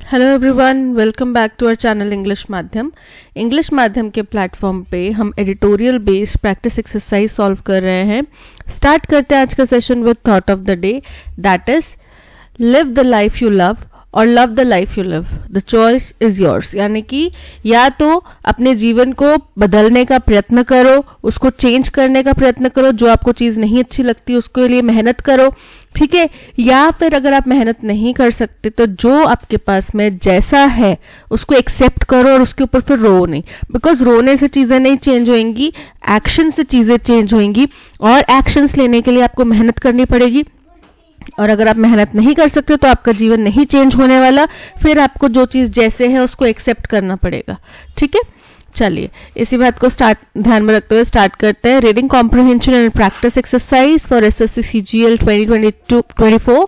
Hello everyone, welcome back to our channel English Madhyam. English Madhyam के platform पे हम editorial based practice exercise solve कर रहे हैं। स्टार्ट करते हैं आज का session with thought of the day, that is live the life you love और love the life you live, the choice is yours. यानी कि या तो अपने जीवन को बदलने का प्रयत्न करो, उसको चेंज करने का प्रयत्न करो, जो आपको चीज़ नहीं अच्छी लगती उसके लिए मेहनत करो, ठीक है। या फिर अगर आप मेहनत नहीं कर सकते तो जो आपके पास में जैसा है उसको एक्सेप्ट करो और उसके ऊपर फिर रो नहीं, बिकॉज रोने से चीज़ें नहीं चेंज होंगी, एक्शन से चीज़ें चेंज होंगी और एक्शंस लेने के लिए आपको मेहनत करनी पड़ेगी। और अगर आप मेहनत नहीं कर सकते तो आपका जीवन नहीं चेंज होने वाला, फिर आपको जो चीज़ जैसे है उसको एक्सेप्ट करना पड़ेगा, ठीक है। चलिए इसी बात को ध्यान में रखते हुए स्टार्ट करते हैं। Reading comprehension and practice exercise for SSC CGL 2022-24।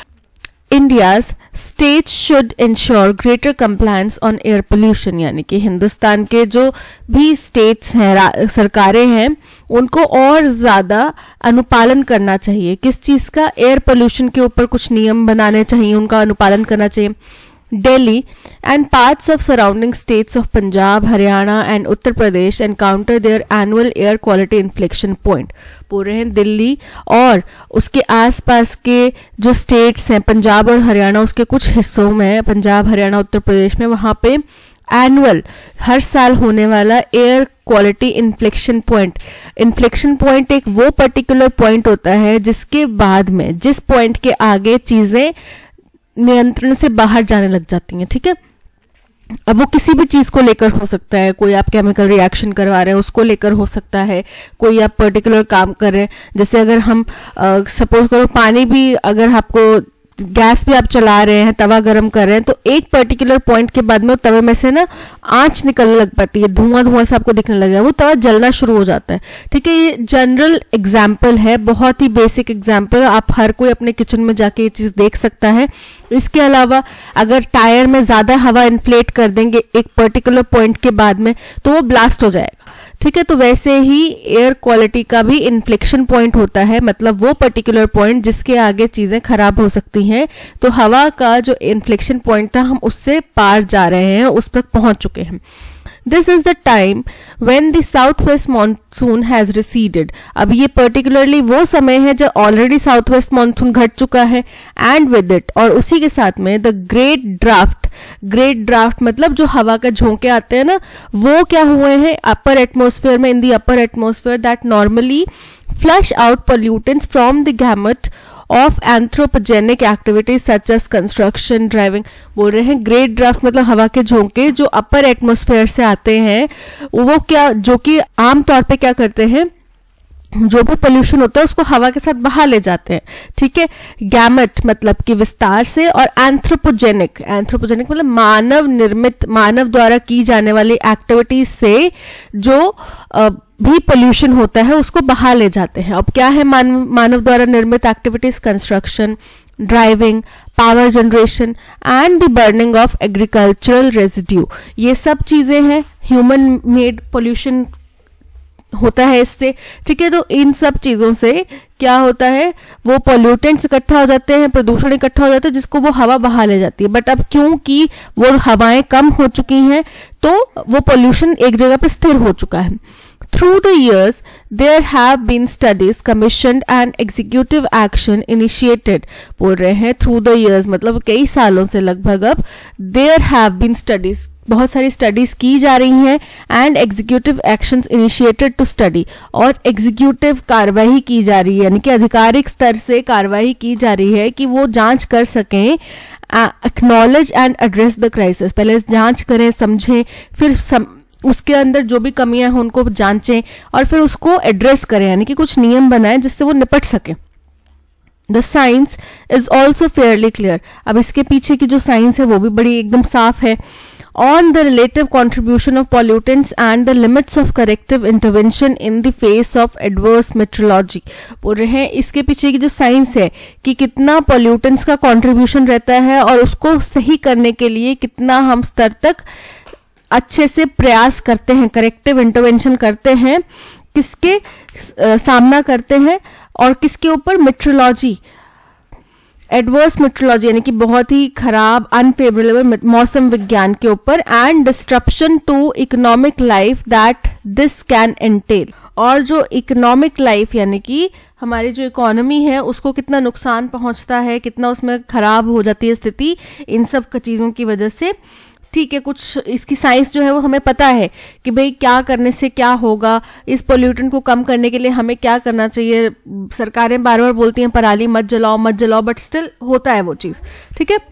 India's states should ensure greater compliance on air pollution। यानी कि हिंदुस्तान के जो भी स्टेट्स हैं, सरकारें हैं, उनको और ज़्यादा अनुपालन करना चाहिए। किस चीज़ का? एयर पोल्यूशन के ऊपर कुछ नियम बनाने चाहिए, उनका अनुपालन करना चाहिए। Delhi and parts of surrounding states of Punjab, Haryana and Uttar Pradesh encounter their annual air quality inflection point। बोल रहे हैं दिल्ली और उसके आसपास के जो स्टेट्स हैं, पंजाब और हरियाणा, उसके कुछ हिस्सों में, पंजाब, हरियाणा, उत्तर प्रदेश में, वहाँ पे एनुअल हर साल होने वाला air quality inflection point. Inflection point एक वो पर्टिकुलर पॉइंट होता है जिसके बाद में, जिस पॉइंट के आगे चीज़ें नियंत्रण से बाहर जाने लग जाती हैं, ठीक है। अब वो किसी भी चीज को लेकर हो सकता है, कोई आप केमिकल रिएक्शन करवा रहे हैं उसको लेकर हो सकता है, कोई आप पर्टिकुलर काम कर रहे हैं, जैसे अगर हम सपोज करो पानी भी, अगर आपको गैस भी आप चला रहे हैं, तवा गरम कर रहे हैं, तो एक पर्टिकुलर पॉइंट के बाद में वो तवे में से ना आंच निकलने लग पाती है, धुआं धुआं से आपको दिखने लगेगा, वो तवा जलना शुरू हो जाता है, ठीक है। ये जनरल एग्जाम्पल है, बहुत ही बेसिक एग्जाम्पल, आप हर कोई अपने किचन में जाके ये चीज देख सकता है। इसके अलावा अगर टायर में ज्यादा हवा इन्फ्लेट कर देंगे एक पर्टिकुलर पॉइंट के बाद में तो वो ब्लास्ट हो जाएगा, ठीक है। तो वैसे ही एयर क्वालिटी का भी इन्फ्लेक्शन पॉइंट होता है, मतलब वो पर्टिकुलर पॉइंट जिसके आगे चीजें खराब हो सकती हैं। तो हवा का जो इन्फ्लेक्शन पॉइंट था, हम उससे पार जा रहे हैं, उस तक पहुंच चुके हैं। This is the time when the southwest monsoon has receded। अब ये particularly वो समय है जब ऑलरेडी साउथ मानसून घट चुका है, and with it, और उसी के साथ में the great draft मतलब जो हवा का झोंके आते हैं ना, वो क्या हुए हैं अपर एटमॉस्फेयर में, in the upper atmosphere that normally flush out pollutants from the gamut of anthropogenic activities such as construction, driving. बोल रहे हैं ग्रेट ड्राफ्ट मतलब हवा के झोंके जो अपर एटमॉस्फेयर से आते हैं, वो क्या, जो कि आमतौर पे क्या करते हैं, जो भी पोल्यूशन होता है उसको हवा के साथ बहा ले जाते हैं, ठीक है। गैमेट मतलब कि विस्तार से, और एंथ्रोपोजेनिक मतलब मानव निर्मित, मानव द्वारा की जाने वाली एक्टिविटीज से जो भी पोल्यूशन होता है उसको बहा ले जाते हैं। अब क्या है मानव द्वारा निर्मित activities? Construction, driving, power generation and the burning of agricultural residue. ये सब चीजें हैं, ह्यूमन मेड पोल्यूशन होता है इससे, ठीक है। तो इन सब चीजों से क्या होता है, वो पोल्यूटेंट्स इकट्ठा हो जाते हैं, प्रदूषण इकट्ठा हो जाता है, जिसको वो हवा बहा ले जाती है। बट अब क्योंकि वो हवाएं कम हो चुकी हैं तो वो पोल्यूशन एक जगह पे स्थिर हो चुका है। Through the years, there have been studies commissioned and executive action initiated। बोल रहे हैं through the years मतलब कई सालों से लगभग अब there have been studies, बहुत सारी स्टडीज की जा रही हैं, and executive actions initiated to study, और एग्जीक्यूटिव कार्रवाई की जा रही है, यानी कि आधिकारिक स्तर से कार्रवाई की जा रही है कि वो जांच कर सकें, acknowledge and address the crisis. पहले जांच करें, समझें, फिर उसके अंदर जो भी कमियां हैं उनको जांचें और फिर उसको एड्रेस करें, यानी कि कुछ नियम बनाएं जिससे वो निपट सके। The science is also fairly clear. अब इसके पीछे की जो साइंस है वो भी बड़ी एकदम साफ है। On the relative contribution of pollutants and the limits of corrective intervention in the face of adverse meteorology. बोल रहे हैं इसके पीछे की जो साइंस है कि कितना पॉल्यूटेंट्स का कॉन्ट्रीब्यूशन रहता है और उसको सही करने के लिए कितना हम स्तर तक अच्छे से प्रयास करते हैं, करेक्टिव इंटरवेंशन करते हैं, किसके सामना करते हैं और किसके ऊपर? मेट्रोलॉजी, एडवर्स मेट्रोलॉजी यानी कि बहुत ही खराब अनफेवरेबल मौसम विज्ञान के ऊपर, and disruption to economic life that this can entail, और जो इकोनॉमिक लाइफ यानी कि हमारी जो इकोनॉमी है उसको कितना नुकसान पहुंचता है, कितना उसमें खराब हो जाती है स्थिति इन सब चीजों की वजह से। ठीक है, कुछ इसकी साइंस जो है वो हमें पता है कि भाई क्या करने से क्या होगा, इस पोल्यूटेंट को कम करने के लिए हमें क्या करना चाहिए। सरकारें बार बार बोलती हैं पराली मत जलाओ मत जलाओ, बट स्टिल होता है वो चीज। ठीक है,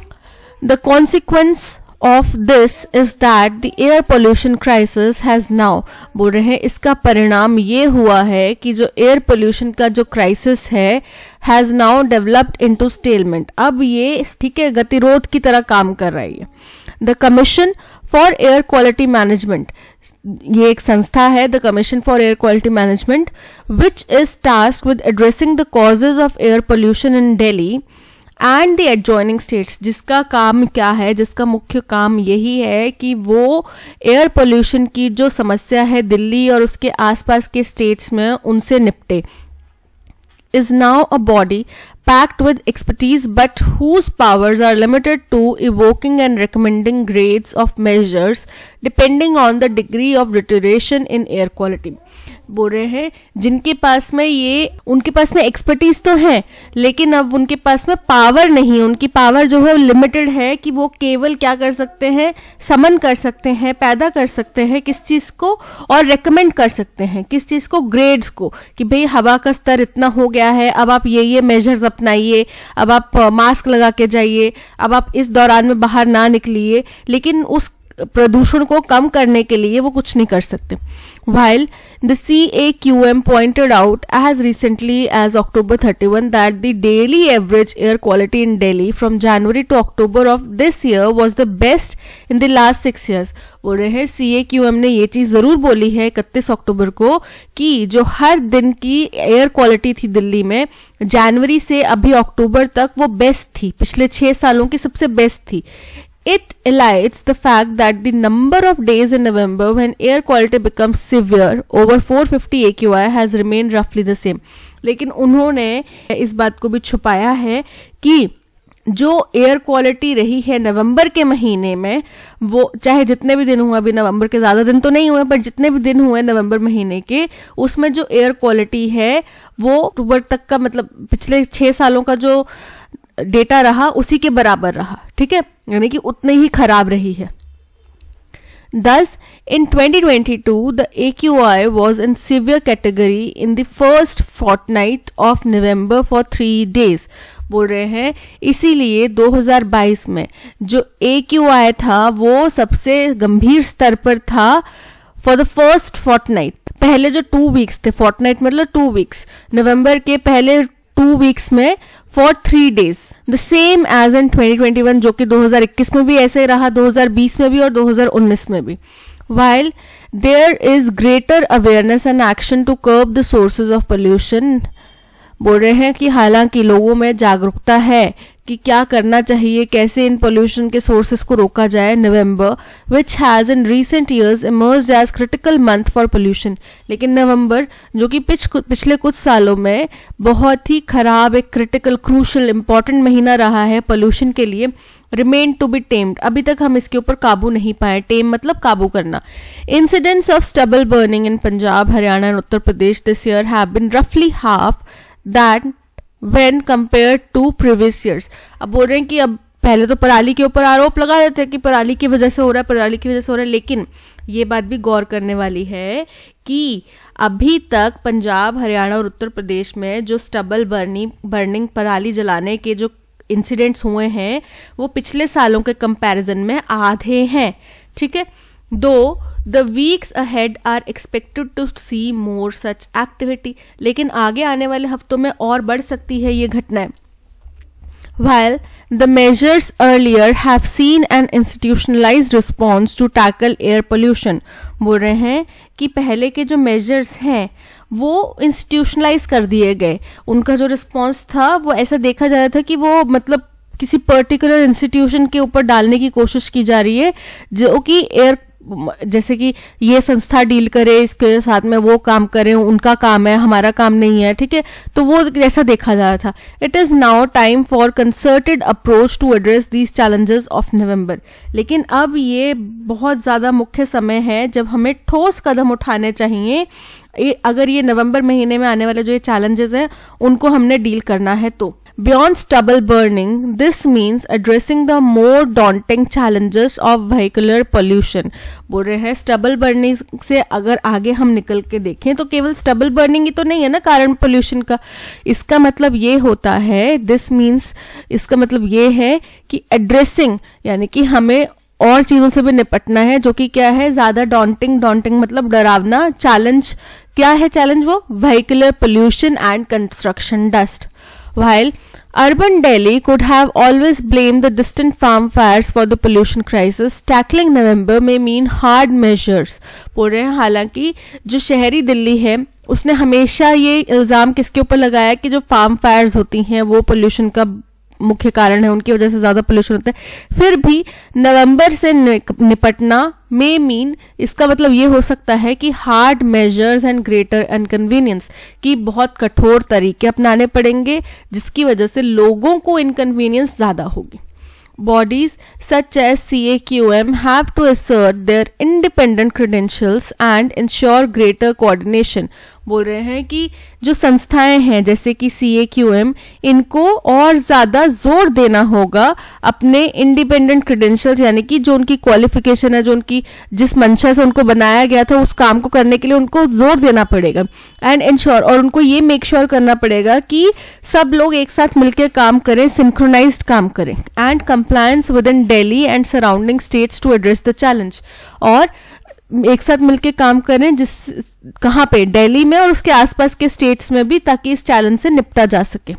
the consequence of this is that the air pollution crisis has now, बोल रहे हैं इसका परिणाम ये हुआ है कि जो एयर पोल्यूशन का जो क्राइसिस है has now developed into stalemate, अब ये ठीक है गतिरोध की तरह काम कर रही है। The commission for air quality management, ये एक संस्था है the commission for air quality management, which is tasked with addressing the causes of air pollution in Delhi and the adjoining states, जिसका काम क्या है, जिसका मुख्य काम यही है कि वो एयर पोल्यूशन की जो समस्या है दिल्ली और उसके आसपास के स्टेट्स में उनसे निपटे। is now a body packed with expertise but whose powers are limited to evoking and recommending grades of measures depending on the degree of deterioration in air quality। बोल रहे हैं जिनके पास में ये, उनके पास में एक्सपर्टीज तो है लेकिन अब उनके पास में पावर नहीं है, उनकी पावर जो है लिमिटेड है कि वो केवल क्या कर सकते हैं, समन कर सकते हैं, पैदा कर सकते हैं किस चीज को, और रेकमेंड कर सकते हैं किस चीज को, ग्रेड्स को, कि भाई हवा का स्तर इतना हो गया है, अब आप ये मेजर्स अपनाइए, अब आप मास्क लगा के जाइए, अब आप इस दौरान में बाहर ना निकलिए, लेकिन उस प्रदूषण को कम करने के लिए वो कुछ नहीं कर सकते। While the CAQM pointed out as recently as October 31 that the daily average air quality in Delhi from January to October of this year was the best in the last 6 years। बोल रहे हैं CAQM ने ये चीज जरूर बोली है 31 अक्टूबर को कि जो हर दिन की एयर क्वालिटी थी दिल्ली में जनवरी से अभी अक्टूबर तक वो बेस्ट थी, पिछले 6 सालों की सबसे बेस्ट थी। It elides the fact that the number of days in November when air quality becomes severe over 450 AQI has remained roughly the same। लेकिन उन्होंने इस बात को भी छुपाया है कि जो एयर क्वालिटी रही है नवंबर के महीने में, वो चाहे जितने भी दिन हुए, अभी नवंबर के ज्यादा दिन तो नहीं हुए पर जितने भी दिन हुए नवंबर महीने के, उसमें जो एयर क्वालिटी है वो अक्टूबर तक का, मतलब पिछले 6 सालों का जो डेटा रहा उसी के बराबर रहा। ठीक है, यानी कि उतनी ही खराब रही है। Thus, in 2022, the AQI was in severe category in the first fortnight of November for 3 days। बोल रहे हैं इसीलिए 2022 में जो AQI था वो सबसे गंभीर स्तर पर था फॉर द फर्स्ट फोर्टनाइट, पहले जो 2 वीक्स थे, फोर्टनाइट मतलब 2 वीक्स, नवंबर के पहले 2 वीक्स में for 3 days, the same as in 2021 जो कि 2021 में भी ऐसे रहा, 2020 में भी और 2019 में भी। While there is greater awareness and action to curb the sources of pollution, बोल रहे हैं कि हालांकि लोगों में जागरूकता है कि क्या करना चाहिए, कैसे इन पोल्यूशन के सोर्सेस को रोका जाए। November which has in recent years emerged as critical month for pollution, लेकिन नवंबर जो कि पिछले कुछ सालों में बहुत ही खराब, एक क्रिटिकल, क्रूशल, इंपॉर्टेंट महीना रहा है पोल्यूशन के लिए, रिमेन टू बी टेम्ड, अभी तक हम इसके ऊपर काबू नहीं पाए। टेम मतलब काबू करना। Incidents of stubble burning in Punjab, Haryana and Uttar Pradesh this year have been रफली half that when compared to previous years। अब बोल रहे हैं कि अब पहले तो पराली के ऊपर आरोप लगा रहे थे कि पराली की वजह से हो रहा है, पराली की वजह से हो रहा है, लेकिन ये बात भी गौर करने वाली है कि अभी तक पंजाब, हरियाणा और उत्तर प्रदेश में जो स्टबल बर्निंग पराली जलाने के जो इंसिडेंट्स हुए हैं वो पिछले सालों के कंपैरिजन में आधे हैं। ठीक है, दो The weeks ahead are expected to see more such activity, लेकिन आगे आने वाले हफ्तों में और बढ़ सकती है ये घटनाएं। While the measures earlier have seen an institutionalized response to tackle air pollution, बोल रहे हैं कि पहले के जो measures हैं वो इंस्टीट्यूशनलाइज कर दिए गए, उनका जो रिस्पॉन्स था वो ऐसा देखा जा रहा था कि वो मतलब किसी पर्टिकुलर इंस्टीट्यूशन के ऊपर डालने की कोशिश की जा रही है जो कि एयर जैसे कि ये संस्था डील करे, इसके साथ में वो काम करें, उनका काम है, हमारा काम नहीं है, ठीक है, तो वो ऐसा देखा जा रहा था. It is now time for concerted approach to address these challenges of November. लेकिन अब ये बहुत ज्यादा मुख्य समय है जब हमें ठोस कदम उठाने चाहिए अगर ये नवंबर महीने में आने वाले जो ये चैलेंजेस हैं उनको हमने डील करना है. तो Beyond stubble burning, this means addressing the more daunting challenges of vehicular pollution. बोल रहे हैं स्टबल बर्निंग से अगर आगे हम निकल के देखें तो केवल स्टबल बर्निंग ही तो नहीं है ना कारण पोल्यूशन का. इसका मतलब ये होता है, दिस मीन्स इसका मतलब ये है कि एड्रेसिंग यानी कि हमें और चीजों से भी निपटना है जो कि क्या है, ज्यादा डॉन्टिंग मतलब डरावना. चैलेंज क्या है, चैलेंज वो vehicular pollution and construction dust. While urban Delhi could have always blamed the distant farm fires for the pollution crisis, tackling November may mean hard measures. बोल रहे हैं हालांकि जो शहरी दिल्ली है उसने हमेशा ये इल्जाम किसके ऊपर लगाया कि जो फार्म फायर्स होती हैं वो पोल्यूशन का मुख्य कारण है, उनकी वजह से ज्यादा पोल्यूशन होता है. फिर भी नवंबर से निपटना मे मीन, इसका मतलब ये हो सकता है कि hard measures and greater inconvenience, कि बहुत कठोर तरीके अपनाने पड़ेंगे जिसकी वजह से लोगों को इनकन्वीनियंस ज्यादा होगी. Bodies such as CAQM have to assert their independent credentials and ensure greater coordination. बोल रहे हैं कि जो संस्थाएं हैं जैसे कि CAQM, इनको और ज्यादा जोर देना होगा अपने इंडिपेंडेंट क्रेडेंशियल्स यानी कि जो उनकी क्वालिफिकेशन है, जो उनकी जिस मंशा से उनको बनाया गया था उस काम को करने के लिए उनको जोर देना पड़ेगा. एंड इंश्योर, और उनको ये मेक श्योर करना पड़ेगा कि सब लोग एक साथ मिलकर काम करें, सिंक्रोनाइज्ड काम करें. And compliance with in Delhi and surrounding states to address the challenge, और एक साथ मिलकर काम करें जिस कहाँ पे, दिल्ली में और उसके आसपास के स्टेट्स में भी, ताकि इस चैलेंज से निपटा जा सके.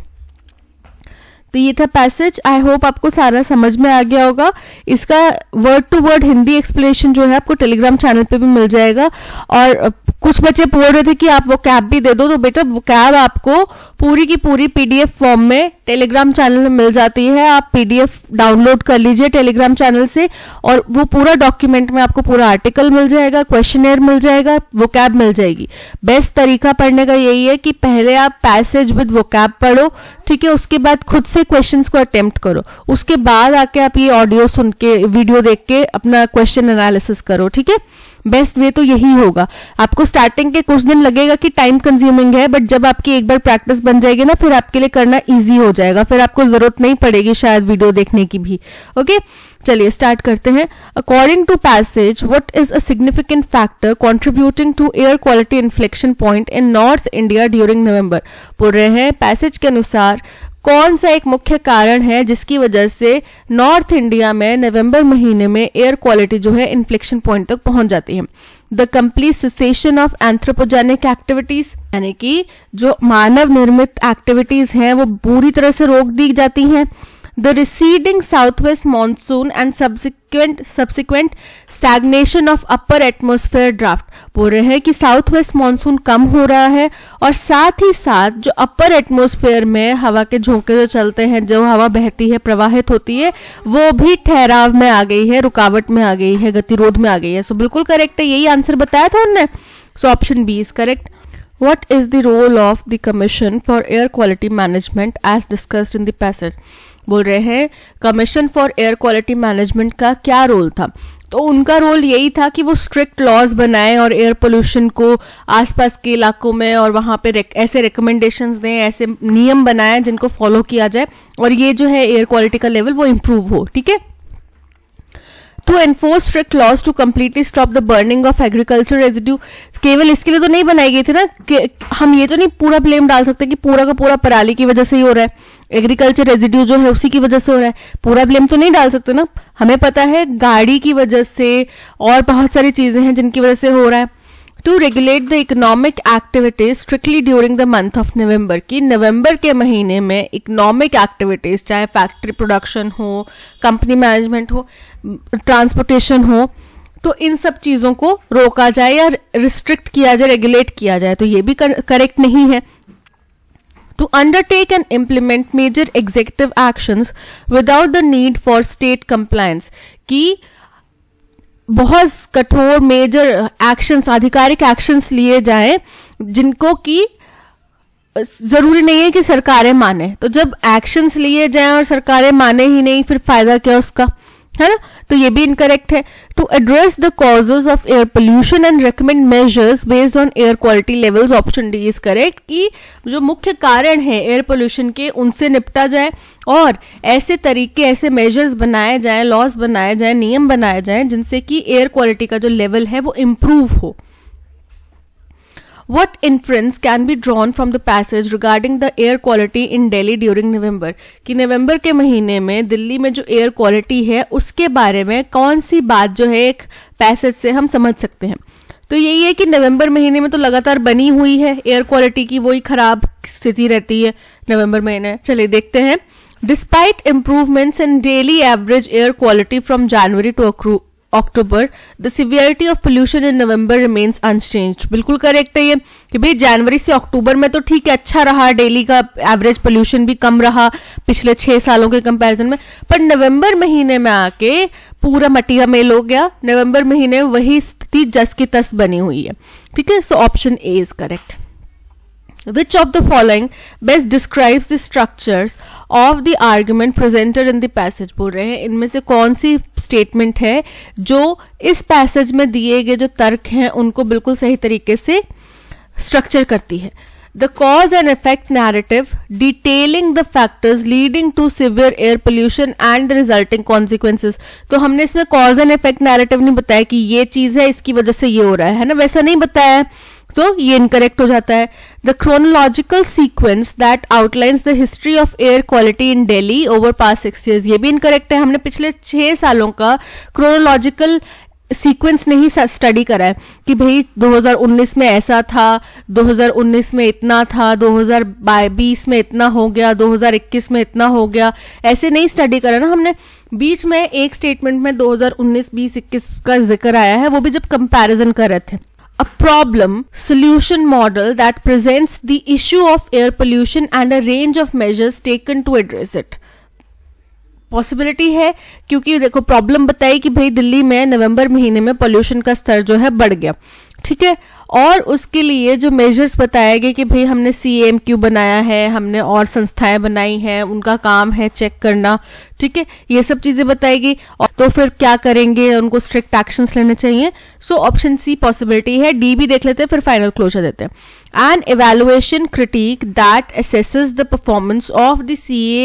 तो ये था पैसेज. आई होप आपको सारा समझ में आ गया होगा. इसका word to word Hindi explanation जो है आपको टेलीग्राम चैनल पे भी मिल जाएगा. और कुछ बच्चे बोल रहे थे कि आप वो कैब भी दे दो, तो बेटा वो कैब आपको पूरी की पूरी पीडीएफ फॉर्म में टेलीग्राम चैनल में मिल जाती है. आप पीडीएफ डाउनलोड कर लीजिए टेलीग्राम चैनल से, और वो पूरा डॉक्यूमेंट में आपको पूरा आर्टिकल मिल जाएगा, क्वेश्चनर मिल जाएगा, वो कैब मिल जाएगी. बेस्ट तरीका पढ़ने का यही है कि पहले आप पैसेज विद वो कैब पढ़ो, ठीक है, उसके बाद खुद से क्वेश्चंस को अटेम्प्ट करो, उसके बाद आके आप ये ऑडियो सुन के, वीडियो देख के अपना क्वेश्चन एनालिसिस करो. ठीक है, बेस्ट वे तो यही होगा. आपको स्टार्टिंग के कुछ दिन लगेगा कि टाइम कंज्यूमिंग है, बट जब आपकी एक बार प्रैक्टिस बन जाएगी ना, फिर आपके लिए करना इजी हो जाएगा, फिर आपको जरूरत नहीं पड़ेगी शायद वीडियो देखने की भी. ओके, चलिए स्टार्ट करते हैं. According to passage, what is a significant factor contributing to air quality inflection point in north India during November. बोल रहे हैं पैसेज के अनुसार कौन सा एक मुख्य कारण है जिसकी वजह से नॉर्थ इंडिया में नवंबर महीने में एयर क्वालिटी जो है इन्फ्लेक्शन पॉइंट तक पहुंच जाती है. The complete cessation of anthropogenic activities, यानी कि जो मानव निर्मित एक्टिविटीज हैं वो पूरी तरह से रोक दी जाती हैं. The receding southwest monsoon and subsequent stagnation of upper atmosphere draft. बोल रहे हैं कि साउथ वेस्ट मानसून कम हो रहा है और साथ ही साथ जो अपर एटमॉस्फेयर में हवा के झोंके जो चलते हैं, जो हवा बहती है, प्रवाहित होती है, वो भी ठहराव में आ गई है, रुकावट में आ गई है, गतिरोध में आ गई है. सो बिल्कुल करेक्ट है, यही आंसर बताया था उन्होंने. So option B is correct. What is the role of the Commission for Air Quality Management as discussed in the passage? बोल रहे हैं commission for air quality management का क्या रोल था. तो उनका रोल यही था कि वो स्ट्रिक्ट लॉज बनाए और एयर पोल्यूशन को आसपास के इलाकों में और वहां पे ऐसे रिकमेंडेशंस दें, ऐसे नियम बनाए जिनको फॉलो किया जाए और ये जो है एयर क्वालिटी का लेवल वो इम्प्रूव हो. ठीक है, to enforce strict laws to completely stop the burning of agriculture residue. केवल इसके लिए तो नहीं बनाई गई थी ना, कि हम ये तो नहीं पूरा ब्लेम डाल सकते कि पूरा का पूरा पराली की वजह से ही हो रहा है, एग्रीकल्चर रेजिड्यू जो है उसी की वजह से हो रहा है. पूरा ब्लेम तो नहीं डाल सकते ना. हमें पता है गाड़ी की वजह से और बहुत सारी चीजें हैं जिनकी वजह से हो रहा है. To regulate the economic activities strictly during the month of November, की नवंबर के महीने में इकोनॉमिक एक्टिविटीज, चाहे फैक्ट्री प्रोडक्शन हो, कंपनी मैनेजमेंट हो, ट्रांसपोर्टेशन हो, तो इन सब चीजों को रोका जाए या रिस्ट्रिक्ट किया जाए, रेगुलेट किया जाए. तो ये भी करेक्ट नहीं है. To undertake and implement major executive actions without the need for state compliance, कि बहुत कठोर मेजर एक्शंस, आधिकारिक एक्शंस लिए जाएं जिनको कि जरूरी नहीं है कि सरकारें माने। तो जब एक्शंस लिए जाएं और सरकारें माने ही नहीं, फिर फायदा क्या उसका, है ना। तो ये भी इनकरेक्ट है। To address the causes of air pollution and recommend measures based on air quality levels, option D is correct, कि जो मुख्य कारण है एयर पोल्यूशन के उनसे निपटा जाए और ऐसे तरीके, ऐसे मेजर्स बनाए जाए, लॉज बनाए जाए, नियम बनाए जाए जिनसे कि एयर क्वालिटी का जो लेवल है वो इम्प्रूव हो। What inference can be drawn from the passage regarding the air quality in Delhi during November? कि नवंबर के महीने में दिल्ली में जो एयर क्वालिटी है उसके बारे में कौन सी बात जो है एक पैसेज से हम समझ सकते हैं। तो यही है कि नवंबर महीने में तो लगातार बनी हुई है एयर क्वालिटी की, वही खराब स्थिति रहती है नवंबर महीने। चलिए देखते हैं। Despite improvements in daily average air quality from January to October, the severity of pollution in November remains unchanged. बिल्कुल करेक्ट है ये कि भाई जनवरी से अक्टूबर में तो ठीक है, अच्छा रहा, डेली का एवरेज पोल्यूशन भी कम रहा पिछले 6 सालों के कंपैरिजन में, पर नवंबर महीने में आके पूरा मटिया मेल हो गया। नवंबर महीने में वही स्थिति जस की तस बनी हुई है। ठीक है, so option A is correct. Which of the following best describes the structures of the argument presented in the passage? बोल रहे हैं इनमें से कौन सी स्टेटमेंट है जो इस पैसेज में दिए गए जो तर्क हैं उनको बिल्कुल सही तरीके से स्ट्रक्चर करती है। The cause and effect narrative detailing the factors leading to severe air pollution and the resulting consequences. तो हमने इसमें cause and effect narrative नहीं बताया कि ये चीज है इसकी वजह से ये हो रहा है ना, वैसा नहीं बताया है, तो ये इनकरेक्ट हो जाता है। The chronological sequence that outlines the history of air quality in Delhi over past 6 years, ये भी इनकरेक्ट है। हमने पिछले 6 सालों का क्रोनोलॉजिकल सीक्वेंस नहीं स्टडी करा है कि भाई 2019 में ऐसा था, 2019 में इतना था, 2020 में इतना हो गया, 2021 में इतना हो गया, ऐसे नहीं स्टडी करा ना हमने। बीच में एक स्टेटमेंट में 2019, 20, 21 का जिक्र आया है, वो भी जब कंपैरिजन कर रहे थे। A problem solution model that presents the issue of air pollution and a range of measures taken to address it. Possibility है क्योंकि देखो प्रॉब्लम बताई कि भाई दिल्ली में नवंबर महीने में पोल्यूशन का स्तर जो है बढ़ गया, ठीक है, और उसके लिए जो मेजर्स बताए गए कि भाई हमने CAMQ बनाया है, हमने और संस्थाएं बनाई हैं, उनका काम है चेक करना, ठीक है, ये सब चीजें बताएगी। और तो फिर क्या करेंगे, उनको स्ट्रिक्ट एक्शंस लेने चाहिए। सो ऑप्शन सी पॉसिबिलिटी है। डी भी देख लेते हैं, फिर फाइनल क्लोजर देते हैं। An evaluation critique that assesses the performance of the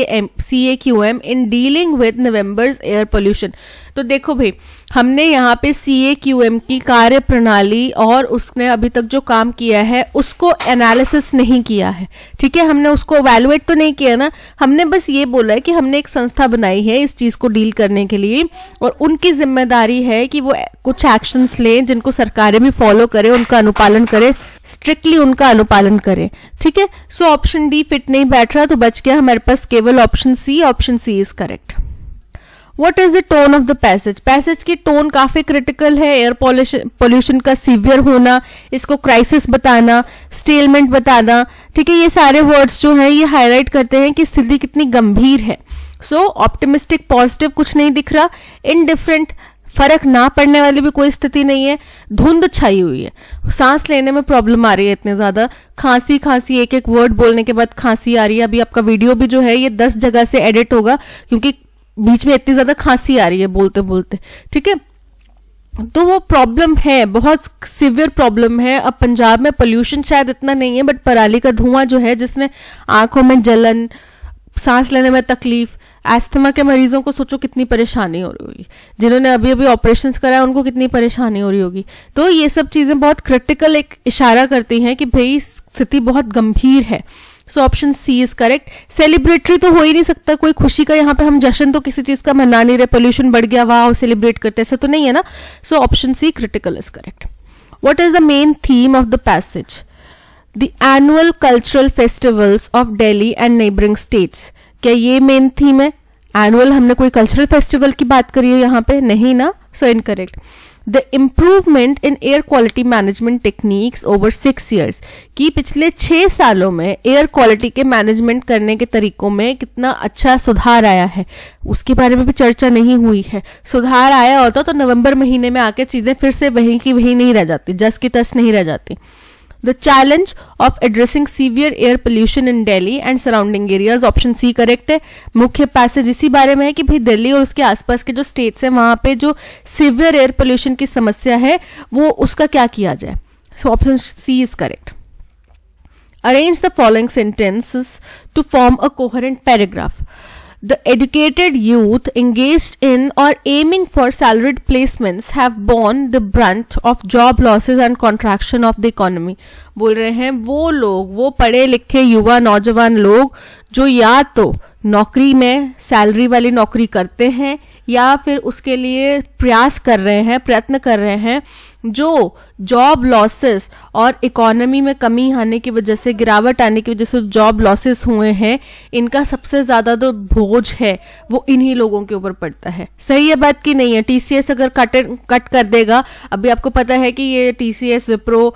CAQM in dealing with November's air pollution. तो देखो भाई हमने यहाँ पे CAQM की कार्य प्रणाली और उसने अभी तक जो काम किया है उसको एनालिसिस नहीं किया है, ठीक है, हमने उसको इवैल्यूएट तो नहीं किया ना, हमने बस ये बोला है कि हमने एक संस्था बनाई है इस चीज को डील करने के लिए और उनकी जिम्मेदारी है कि वो कुछ एक्शंस लें जिनको सरकारें भी फॉलो करें, उनका अनुपालन करें, स्ट्रिक्टली उनका अनुपालन करें, ठीक है। सो ऑप्शन डी फिट नहीं बैठ रहा, तो बच गया हमारे पास केवल option C. Option C is correct. What is the tone of the passage? Passage की टोन काफी क्रिटिकल है। एयर पोल्यूशन का सीवियर होना, इसको क्राइसिस बताना, स्टेलमेंट बताना, ठीक है, ये सारे वर्ड्स जो हैं ये हाईलाइट करते हैं कि स्थिति कितनी गंभीर है। सो ऑप्टिमिस्टिक पॉजिटिव कुछ नहीं दिख रहा, इनडिफरेंट फर्क ना पड़ने वाली भी कोई स्थिति नहीं है, धुंध छाई हुई है, सांस लेने में प्रॉब्लम आ रही है इतने ज्यादा, खांसी खांसी, एक एक वर्ड बोलने के बाद खांसी आ रही है। अभी आपका वीडियो भी जो है ये 10 जगह से एडिट होगा क्योंकि बीच में इतनी ज्यादा खांसी आ रही है बोलते बोलते, ठीक है। तो वो प्रॉब्लम है, बहुत सिवियर प्रॉब्लम है। अब पंजाब में पोल्यूशन शायद इतना नहीं है, बट पराली का धुआं जो है जिसने आंखों में जलन, सांस लेने में तकलीफ, एस्थमा के मरीजों को सोचो कितनी परेशानी हो रही होगी, जिन्होंने अभी अभी ऑपरेशंस कराया उनको कितनी परेशानी हो रही होगी। तो ये सब चीजें बहुत क्रिटिकल एक इशारा करती हैं कि भाई स्थिति बहुत गंभीर है। So option C is correct. Celebratory तो हो ही नहीं सकता, कोई खुशी का यहाँ पे हम जश्न तो किसी चीज का मना नहीं रहे, पोल्यूशन बढ़ गया वाह सेलिब्रेट करते, ऐसा तो नहीं है ना। So option C critical is correct. What is the main theme of the passage? The annual cultural festivals of Delhi and neighbouring states. क्या ये मेन थीम है? एनुअल, हमने कोई कल्चरल फेस्टिवल की बात करी है यहाँ पे नहीं ना, so incorrect. The improvement in air quality management techniques over 6 years, कि पिछले 6 सालों में एयर क्वालिटी के मैनेजमेंट करने के तरीकों में कितना अच्छा सुधार आया है, उसके बारे में भी चर्चा नहीं हुई है। सुधार आया होता तो नवंबर महीने में आके चीजें फिर से वहीं की वहीं नहीं रह जाती, जस की तस नहीं रह जाती। The challenge of addressing severe air pollution in Delhi and surrounding areas, option C correct है। मुख्य पैसेज इसी बारे में है कि भाई दिल्ली और उसके आसपास के जो स्टेट्स हैं वहां पे जो सीवियर एयर पोल्यूशन की समस्या है वो उसका क्या किया जाए। So option C is correct. Arrange the following sentences to form a coherent paragraph. The educated youth engaged in or aiming for salaried placements have borne the brunt of job losses and contraction of the economy. बोल रहे हैं वो लोग, वो पढ़े लिखे युवा नौजवान लोग जो या तो नौकरी में सैलरी वाली नौकरी करते हैं या फिर उसके लिए प्रयास कर रहे हैं, प्रयत्न कर रहे हैं, जो जॉब लॉसेस और इकोनॉमी में कमी आने की वजह से, गिरावट आने की वजह से जॉब लॉसेस हुए हैं, इनका सबसे ज्यादा जो बोझ है वो इन्हीं लोगों के ऊपर पड़ता है। सही है बात की नहीं है? टीसीएस अगर कट कर देगा, अभी आपको पता है कि ये टीसीएस, विप्रो,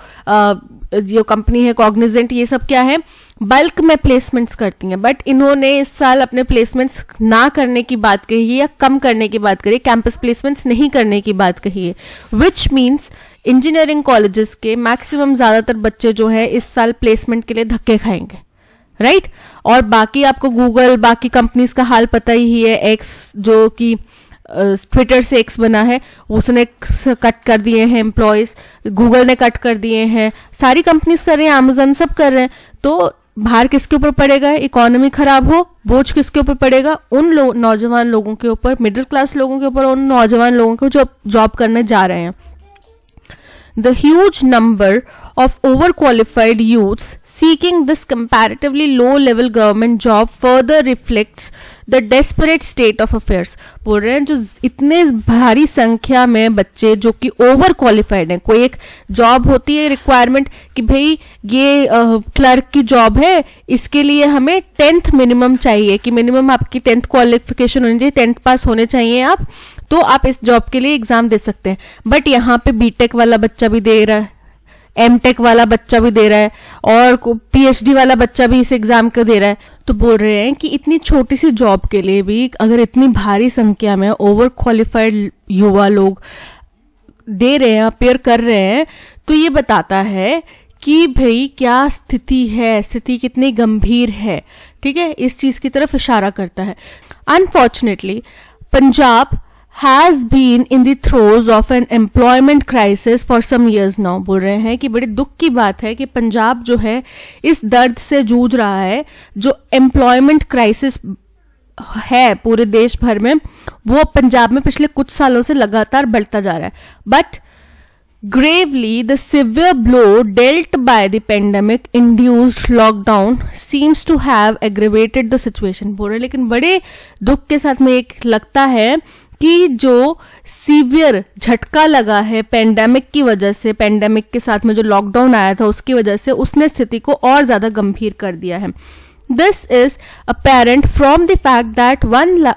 जो कंपनी है कॉग्निजेंट, ये सब क्या है, बल्क में प्लेसमेंट्स करती हैं, बट इन्होंने इस साल अपने प्लेसमेंट्स ना करने की बात कही है या कम करने की बात कही, कैंपस प्लेसमेंट्स नहीं करने की बात कही है, विच मीन्स इंजीनियरिंग कॉलेजेस के मैक्सिमम ज्यादातर बच्चे जो है इस साल प्लेसमेंट के लिए धक्के खाएंगे, राइट? और बाकी आपको गूगल, बाकी कंपनीज का हाल पता ही है। एक्स जो कि ट्विटर से एक्स बना है, उसने कट कर दिए हैं एम्प्लॉयज, गूगल ने कट कर दिए हैं, सारी कंपनीज कर रही हैं, अमेजन सब कर रहे हैं। तो भार किसके ऊपर पड़ेगा? इकोनॉमी खराब हो, बोझ किसके ऊपर पड़ेगा? उन नौजवान लोगों के ऊपर, मिडिल क्लास लोगों के ऊपर, उन नौजवान लोगों को जो जॉब करने जा रहे हैं। The huge number of overqualified youths seeking this comparatively low-level government job further reflects the desperate state of affairs. बोल रहे हैं जो इतने भारी संख्या में बच्चे जो कि ओवर क्वालिफाइड हैं, कोई एक जॉब होती है रिक्वायरमेंट कि भाई ये क्लर्क की जॉब है, इसके लिए हमें 10th मिनिमम चाहिए, कि मिनिमम आपकी 10th क्वालिफिकेशन होनी चाहिए, 10th पास होने चाहिए आप, तो आप इस जॉब के लिए एग्जाम दे सकते हैं। बट यहाँ पे बीटेक वाला बच्चा भी दे रहा है, एमटेक वाला बच्चा भी दे रहा है और पीएचडी वाला बच्चा भी इस एग्जाम को दे रहा है। तो बोल रहे हैं कि इतनी छोटी सी जॉब के लिए भी अगर इतनी भारी संख्या में ओवर क्वालिफाइड युवा लोग दे रहे हैं, अपेयर कर रहे हैं, तो ये बताता है कि भाई क्या स्थिति है, स्थिति कितनी गंभीर है। ठीक है, इस चीज की तरफ इशारा करता है। Unfortunately Punjab has been in the throes of an employment crisis for some years now. बोल रहे हैं कि बड़े दुख की बात है कि पंजाब जो है इस दर्द से जूझ रहा है, जो एम्प्लॉयमेंट क्राइसिस है पूरे देश भर में, वो पंजाब में पिछले कुछ सालों से लगातार बढ़ता जा रहा है। But gravely the severe blow dealt by the pandemic induced lockdown seems to have aggravated the situation. बोल रहे लेकिन बड़े दुख के साथ में एक लगता है कि जो सीवियर झटका लगा है पेंडेमिक की वजह से, पेंडेमिक के साथ में जो लॉकडाउन आया था उसकी वजह से, उसने स्थिति को और ज्यादा गंभीर कर दिया है। This is apparent from the fact that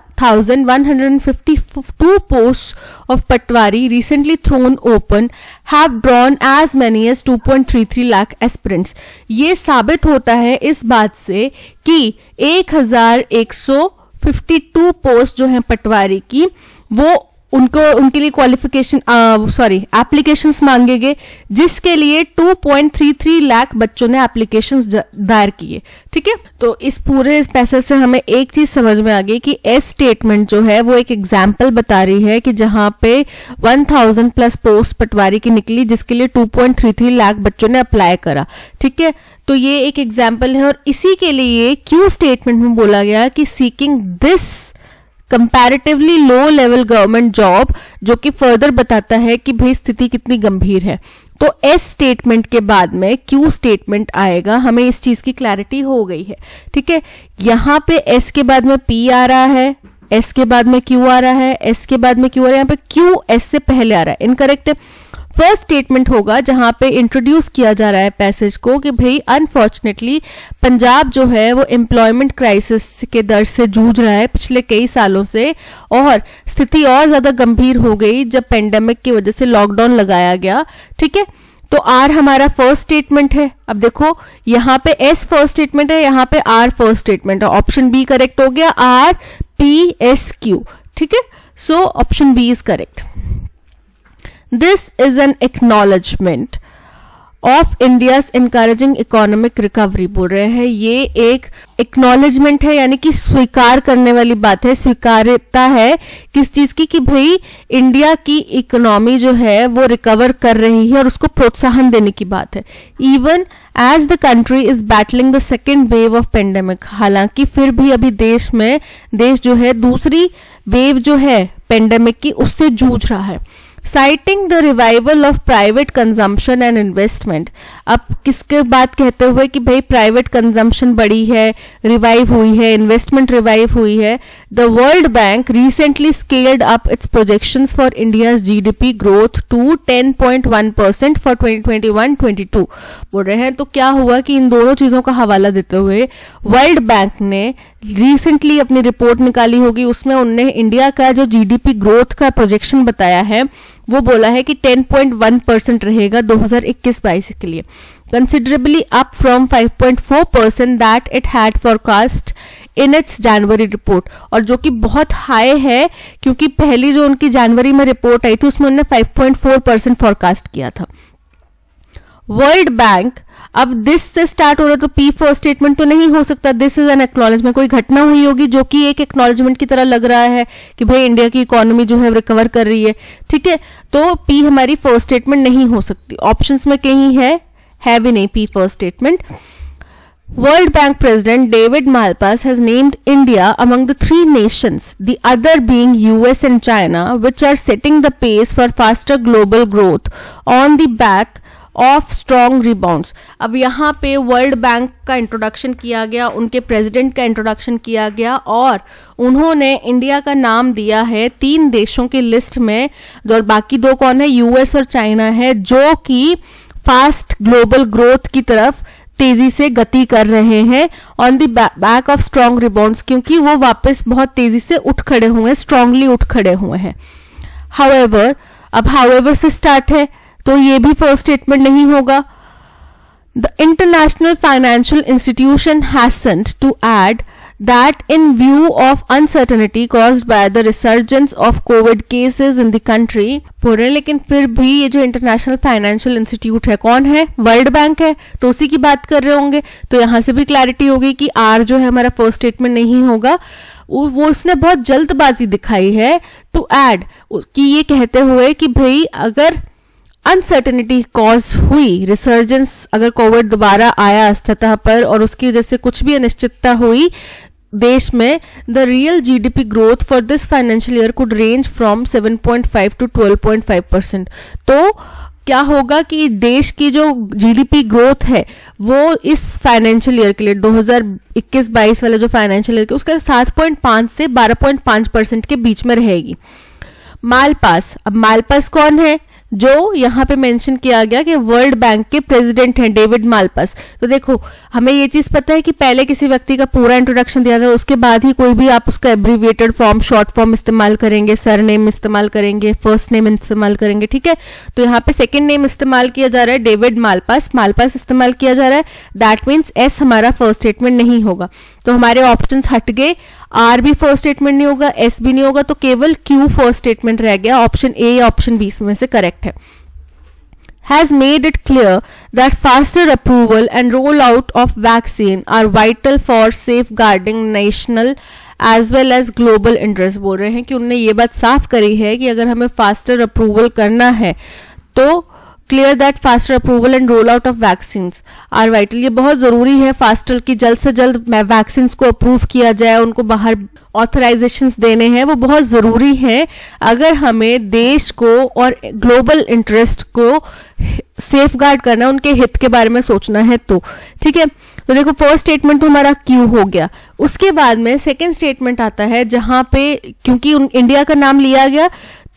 1,152 posts of Patwari recently thrown open have drawn as many as 2.33 lakh aspirants. ये साबित होता है इस बात से कि 1,152 पोस्ट जो हैं पटवारी की, वो उनके लिए क्वालिफिकेशन एप्लीकेशंस मांगे गए, जिसके लिए 2.33 लाख बच्चों ने एप्लीकेशंस दायर किए। ठीक है, तो इस पूरे पैसे से हमें एक चीज समझ में आ गई कि एस स्टेटमेंट जो है वो एक एग्जाम्पल बता रही है कि जहां पे 1000 प्लस पोस्ट पटवारी की निकली, जिसके लिए 2.33 लाख बच्चों ने अप्लाई करा। ठीक है, तो ये एक एग्जाम्पल है और इसी के लिए क्यू स्टेटमेंट में बोला गया कि seeking this comparatively low level government job, जो कि फर्दर बताता है कि भाई स्थिति कितनी गंभीर है। तो एस स्टेटमेंट के बाद में क्यू स्टेटमेंट आएगा, हमें इस चीज की क्लैरिटी हो गई है। ठीक है, यहां पे एस के बाद में पी आ रहा है, एस के बाद में क्यू आ रहा है, एस के बाद में क्यू आ रहा है, यहाँ पे क्यू एस से पहले आ रहा है, इनकरेक्ट है। फर्स्ट स्टेटमेंट होगा जहां पे इंट्रोड्यूस किया जा रहा है पैसेज को कि भाई अनफॉर्चुनेटली पंजाब जो है वो एम्प्लॉयमेंट क्राइसिस के दर से जूझ रहा है पिछले कई सालों से, और स्थिति और ज्यादा गंभीर हो गई जब पेंडेमिक की वजह से लॉकडाउन लगाया गया। ठीक है, तो आर हमारा फर्स्ट स्टेटमेंट है। अब देखो यहाँ पे एस फर्स्ट स्टेटमेंट है, यहाँ पे आर फर्स्ट स्टेटमेंट है। ऑप्शन बी करेक्ट हो गया, आर पी एस क्यू। ठीक है, so option B is correct. This is an acknowledgement of India's encouraging economic recovery बोल रहे हैं। ये एक एक्नॉलेजमेंट है, यानी कि स्वीकार करने वाली बात है, स्वीकार्यता है किस चीज की, कि भाई इंडिया की इकोनॉमी जो है वो रिकवर कर रही है और उसको प्रोत्साहन देने की बात है। Even as the country is battling the second wave of pandemic, हालांकि फिर भी अभी देश जो है दूसरी वेव जो है पेंडेमिक की उससे जूझ रहा है। Citing the revival of private consumption and investment, अब किसके बात कहते हुए कि भाई प्राइवेट कंजम्पशन बढ़ी है, रिवाइव हुई है, इन्वेस्टमेंट रिवाइव हुई है। The World Bank recently scaled up its projections for India's GDP growth to 10.1% for 2021-22 बोल रहे हैं। तो क्या हुआ कि इन दोनों चीजों का हवाला देते हुए वर्ल्ड बैंक ने रिसेंटली अपनी रिपोर्ट निकाली होगी, उसमें उनने इंडिया का जो जीडीपी ग्रोथ का प्रोजेक्शन बताया है वो बोला है कि 10.1% रहेगा 2021-22 के लिए, considerably up from 5.4% that it had forecast in its January report, और जो कि बहुत हाई है क्योंकि पहली जो उनकी जनवरी में रिपोर्ट आई थी उसमें उन्होंने 5.4% फोरकास्ट किया था। वर्ल्ड बैंक, अब दिस से स्टार्ट हो रहा है तो पी फर्स्ट स्टेटमेंट तो नहीं हो सकता, दिस इज एन एक्नॉलेजमेंट, कोई घटना हुई होगी जो कि एक एक्नॉलेजमेंट की तरह लग रहा है कि भाई इंडिया की इकोनॉमी जो है रिकवर कर रही है। ठीक है, तो पी हमारी फर्स्ट स्टेटमेंट नहीं हो सकती, ऑप्शंस में कहीं है भी नहीं P first statement. World Bank President David Malpass has named India among the three nations, the other being US and China, which are setting the pace for faster global growth on the back of strong rebounds. अब यहाँ पे world bank का introduction किया गया, उनके president का introduction किया गया और उन्होंने इंडिया का नाम दिया है 3 देशों की लिस्ट में, और बाकी 2 कौन है, यूएस और चाइना है, जो कि फास्ट ग्लोबल ग्रोथ की तरफ तेजी से गति कर रहे हैं on the back of strong rebounds, क्योंकि वो वापस बहुत तेजी से उठ खड़े हुए हैं, स्ट्रांगली उठ खड़े हुए हैं। हाउएवर, अब हाउएवर से स्टार्ट है तो ये भी फर्स्ट स्टेटमेंट नहीं होगा। The international financial institution hasn't to add that in view of uncertainty caused by the resurgence of COVID cases in the country, बोल रहे हैं, लेकिन फिर भी ये जो इंटरनेशनल फाइनेंशियल इंस्टीट्यूट है कौन है, वर्ल्ड बैंक है, तो उसी की बात कर रहे होंगे। तो यहां से भी क्लैरिटी होगी कि आर जो है हमारा फर्स्ट स्टेटमेंट नहीं होगा। वो उसने बहुत जल्दबाजी दिखाई है टू ऐड, कि ये कहते हुए कि भाई अगर अनसर्टेनिटी कॉज हुई, रिसर्जेंस अगर कोविड दोबारा आया सतह पर और उसकी वजह से कुछ भी अनिश्चितता हुई देश में, the real GDP growth for this financial year could range from 7.5 to 12.5%। तो क्या होगा कि देश की जो जीडीपी ग्रोथ है वो इस फाइनेंशियल ईयर के लिए 2021-22 वाला जो फाइनेंशियल ईयर के उसका 7.5 से 12.5% के बीच में रहेगी। मालपास, अब मालपास कौन है, जो यहाँ पे मेंशन किया गया कि वर्ल्ड बैंक के प्रेसिडेंट हैं डेविड मालपास। तो देखो हमें ये चीज पता है कि पहले किसी व्यक्ति का पूरा इंट्रोडक्शन दिया था, उसके बाद ही कोई भी आप उसका एब्रीविएटेड फॉर्म, शॉर्ट फॉर्म इस्तेमाल करेंगे, सरनेम इस्तेमाल करेंगे, फर्स्ट नेम इस्तेमाल करेंगे। ठीक है, तो यहाँ पे सेकंड नेम इस्तेमाल किया जा रहा है, डेविड मालपास, मालपास इस्तेमाल किया जा रहा है। दैट मीन्स एस हमारा फर्स्ट स्टेटमेंट नहीं होगा। तो हमारे ऑप्शन हट गए, आर भी फर्स्ट स्टेटमेंट नहीं होगा, एस भी नहीं होगा, तो केवल क्यू फर्स्ट स्टेटमेंट रह गया। ऑप्शन ए या ऑप्शन बी में से करेक्ट है। Has made it clear that faster approval and rollout of vaccine are vital for safeguarding national as well as global interest। बोल रहे हैं कि उन्होंने ये बात साफ करी है कि अगर हमें फास्टर अप्रूवल करना है तो clear that faster approval and roll out of vaccine are vital, ये बहुत जरूरी है फास्टर की जल्द से जल्द वैक्सीन को अप्रूव किया जाए, उनको बाहर ऑथराइजेशंस देने हैं, वो बहुत जरूरी है अगर हमें देश को और ग्लोबल इंटरेस्ट को सेफगार्ड करना, उनके हित के बारे में सोचना है। तो ठीक है, तो देखो फर्स्ट स्टेटमेंट तो हमारा क्यू हो गया। उसके बाद में सेकेंड स्टेटमेंट आता है जहां पे क्योंकि इंडिया का नाम लिया गया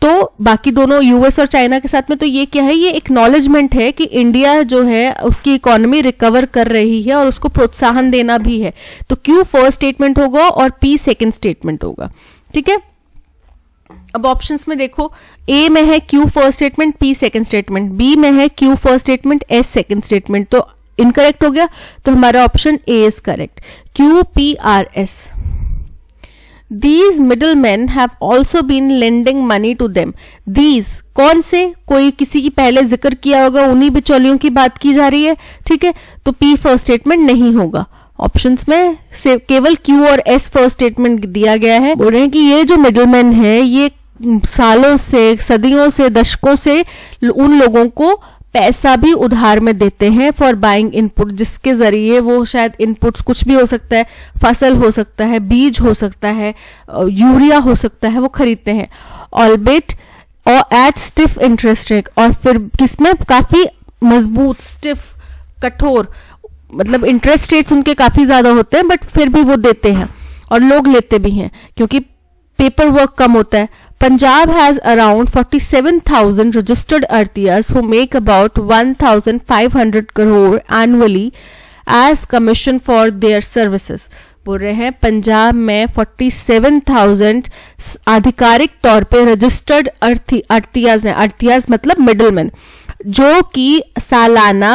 तो बाकी दोनों यूएस और चाइना के साथ में, तो ये क्या है, ये एक्नॉलेजमेंट है कि इंडिया जो है उसकी इकोनॉमी रिकवर कर रही है और उसको प्रोत्साहन देना भी है। तो क्यू फर्स्ट स्टेटमेंट होगा और पी सेकंड स्टेटमेंट होगा। ठीक है, अब ऑप्शंस में देखो, ए में है Q first statement, P second statement, B में है Q first statement, S second statement, तो इनकरेक्ट हो गया। तो हमारा option A is correct, Q P R S. These middlemen have also been lending money to them. These कौन से, कोई किसी की पहले जिक्र किया होगा, उन्हीं बिचौलियों की बात की जा रही है। ठीक है, तो पी फर्स्ट स्टेटमेंट नहीं होगा। ऑप्शंस में से केवल क्यू और एस फर्स्ट स्टेटमेंट दिया गया है। बोल रहे हैं कि ये जो मिडलमैन है ये सालों से, सदियों से, दशकों से उन लोगों को पैसा भी उधार में देते हैं फॉर बाइंग इनपुट, जिसके जरिए वो शायद इनपुट्स कुछ भी हो सकता है, फसल हो सकता है, बीज हो सकता है, यूरिया हो सकता है, वो खरीदते हैं। ऑलबिट और एट स्टिफ इंटरेस्ट रेट, और फिर किसमें काफी मजबूत, स्टिफ, कठोर, मतलब इंटरेस्ट रेट्स उनके काफी ज्यादा होते हैं, बट फिर भी वो देते हैं और लोग लेते भी हैं क्योंकि पेपर वर्क कम होता है। Punjab has around 47,000 registered Artiyas who make about 1,500 crore annually as commission for their services. बोल रहे हैं पंजाब में 47,000 आधिकारिक तौर पे रजिस्टर्ड अर्तियाज हैं। अर्तियाज मतलब मिडलमैन, जो कि सालाना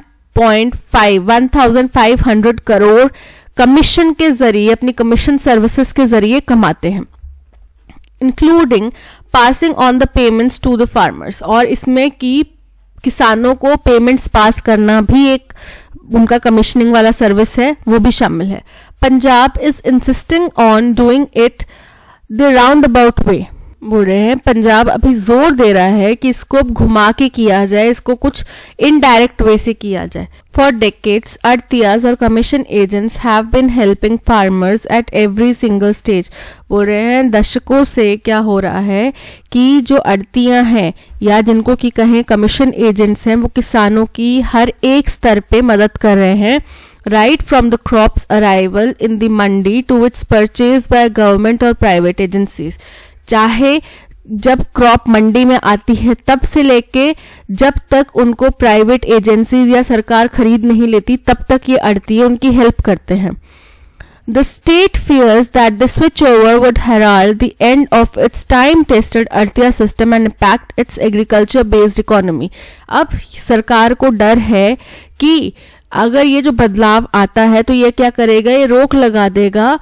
1,500 करोड़ कमीशन के जरिए, अपनी कमीशन सर्विसेज के जरिए कमाते हैं, including passing on the payments to the farmers. और इसमें कि किसानों को पेमेंट्स पास करना भी एक उनका कमीशनिंग वाला सर्विस है, वो भी शामिल है। Punjab is insisting on doing it the round about way. बोल रहे हैं पंजाब अभी जोर दे रहा है कि इसको घुमा के किया जाए, इसको कुछ इनडायरेक्ट वे से किया जाए। फॉर डेकेड्स अर्तियाज और commission agents have been helping farmers at every single stage. बोल रहे हैं दशकों से क्या हो रहा है कि जो अर्तियां हैं या जिनको की कहें कमीशन एजेंट्स हैं, वो किसानों की हर एक स्तर पे मदद कर रहे हैं, right from the crops arrival in the mandi to its purchase by government और private agencies। चाहे जब क्रॉप मंडी में आती है तब से लेके जब तक उनको प्राइवेट एजेंसीज या सरकार खरीद नहीं लेती, तब तक ये आड़तीये उनकी हेल्प करते हैं। The state fears that the switchover would herald the end of its time-tested अर्तिया system and impact its agriculture-based economy। अब सरकार को डर है कि अगर ये जो बदलाव आता है तो ये क्या करेगा, ये रोक लगा देगा,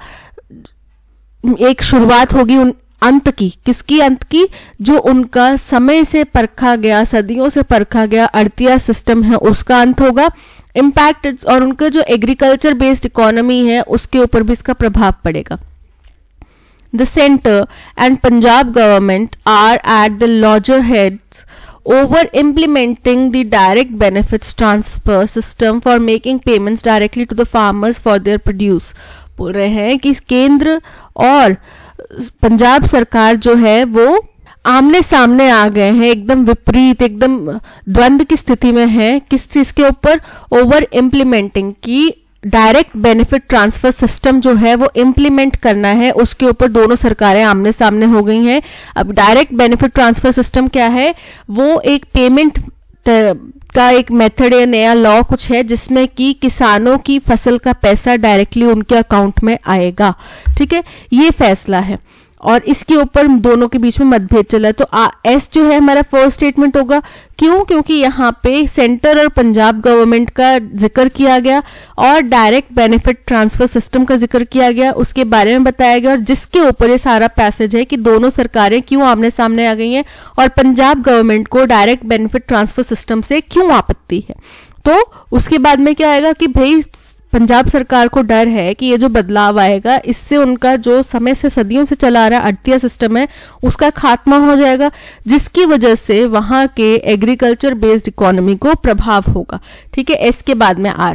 एक शुरुआत होगी उन अंत की। किसकी अंत की? जो उनका समय से परखा गया, सदियों से परखा गया अर्तिया सिस्टम है, उसका अंत होगा। इम्पैक्ट और उनका जो एग्रीकल्चर बेस्ड इकोनॉमी है उसके ऊपर भी इसका प्रभाव पड़ेगा। The center and Punjab government are at the loggerheads over implementing the direct benefits transfer system for making payments directly to the farmers for their produce। बोल रहे हैं कि केंद्र और पंजाब सरकार जो है वो आमने सामने आ गए हैं, एकदम विपरीत, एकदम द्वंद्व की स्थिति में है। किस चीज के ऊपर? ओवर इम्प्लीमेंटिंग की डायरेक्ट बेनिफिट ट्रांसफर सिस्टम जो है वो इम्प्लीमेंट करना है, उसके ऊपर दोनों सरकारें आमने सामने हो गई हैं। अब डायरेक्ट बेनिफिट ट्रांसफर सिस्टम क्या है? वो एक पेमेंट का एक मेथड या नया लॉ कुछ है जिसमें कि किसानों की फसल का पैसा डायरेक्टली उनके अकाउंट में आएगा। ठीक है, ये फैसला है और इसके ऊपर दोनों के बीच में मतभेद चला है। तो एस जो है हमारा फर्स्ट स्टेटमेंट होगा। क्यों? क्योंकि यहाँ पे सेंटर और पंजाब गवर्नमेंट का जिक्र किया गया और डायरेक्ट बेनिफिट ट्रांसफर सिस्टम का जिक्र किया गया, उसके बारे में बताया गया और जिसके ऊपर ये सारा पैसेज है कि दोनों सरकारें क्यों आमने सामने आ गई हैं और पंजाब गवर्नमेंट को डायरेक्ट बेनिफिट ट्रांसफर सिस्टम से क्यों आपत्ति है। तो उसके बाद में क्या आएगा कि भाई पंजाब सरकार को डर है कि ये जो बदलाव आएगा इससे उनका जो समय से सदियों से चला आ रहा अर्तिया सिस्टम है उसका खात्मा हो जाएगा, जिसकी वजह से वहां के एग्रीकल्चर बेस्ड इकोनॉमी को प्रभाव होगा। ठीक है, एस के बाद में आर।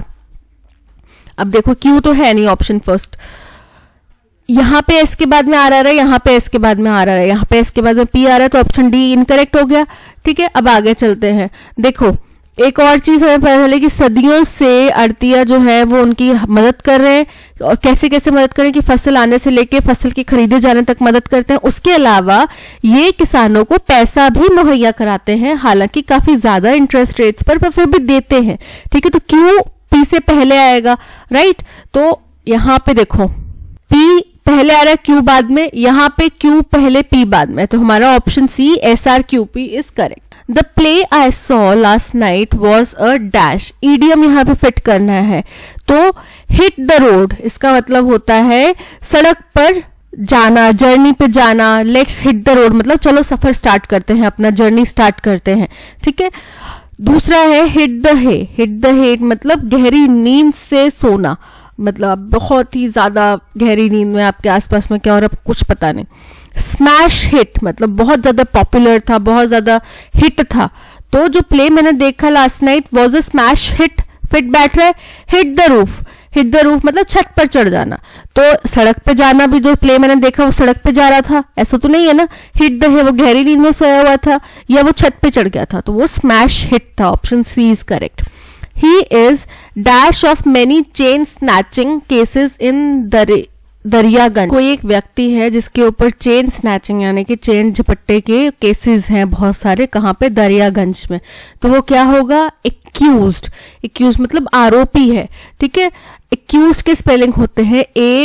अब देखो क्यू तो है नहीं ऑप्शन फर्स्ट, यहाँ पे एस के बाद में आर आ रहा है, यहाँ पे एस के बाद में आर आ रहा है, यहाँ पे एस के बाद में पी आ रहा है, तो ऑप्शन डी इनकरेक्ट हो गया। ठीक है, अब आगे चलते हैं। देखो एक और चीज हमें पता चले कि सदियों से आड़तिया जो है वो उनकी मदद कर रहे हैं, और कैसे कैसे मदद करें कि फसल आने से लेके फसल के खरीदे जाने तक मदद करते हैं। उसके अलावा ये किसानों को पैसा भी मुहैया कराते हैं, हालांकि काफी ज्यादा इंटरेस्ट रेट्स पर फिर भी देते हैं। ठीक है, तो क्यू पी से पहले आएगा, राइट। तो यहाँ पे देखो पी पहले आ रहा है, क्यू बाद में, यहाँ पे क्यू पहले पी बाद में, तो हमारा option C SRQP is correct. The play I saw last night was a dash, idiom यहाँ पे फिट करना है। तो हिट द रोड इसका मतलब होता है सड़क पर जाना, जर्नी पे जाना। लेट्स हिट द रोड मतलब चलो सफर स्टार्ट करते हैं, अपना जर्नी स्टार्ट करते हैं। ठीक है, दूसरा है hit the hay, hit the head मतलब गहरी नींद से सोना, मतलब बहुत ही ज्यादा गहरी नींद में आपके आसपास में क्या और आपको कुछ पता नहीं। स्मैश हिट मतलब बहुत ज्यादा पॉपुलर था, बहुत ज्यादा हिट था। तो जो प्ले मैंने देखा last night was a smash hit, fit बैठ रहा है। Hit the roof, hit the roof मतलब छत पर चढ़ जाना। तो सड़क पे जाना भी जो प्ले मैंने देखा वो सड़क पे जा रहा था, ऐसा तो नहीं है ना। हिट द है वो गहरी नींद में सोया हुआ था या वो छत पे चढ़ गया था, तो वो स्मैश हिट था। Option C is correct. He is dash of many chain snatching cases in Daryaganj. कोई एक व्यक्ति है जिसके ऊपर चेन स्नैचिंग यानी कि चेन झपट्टे के केसेस हैं बहुत सारे, कहाँ पे? दरियागंज में। तो वो क्या होगा? एक्यूज्ड। एक्यूज्ड मतलब आरोपी है। ठीक है, एक्यूज्ड के स्पेलिंग होते हैं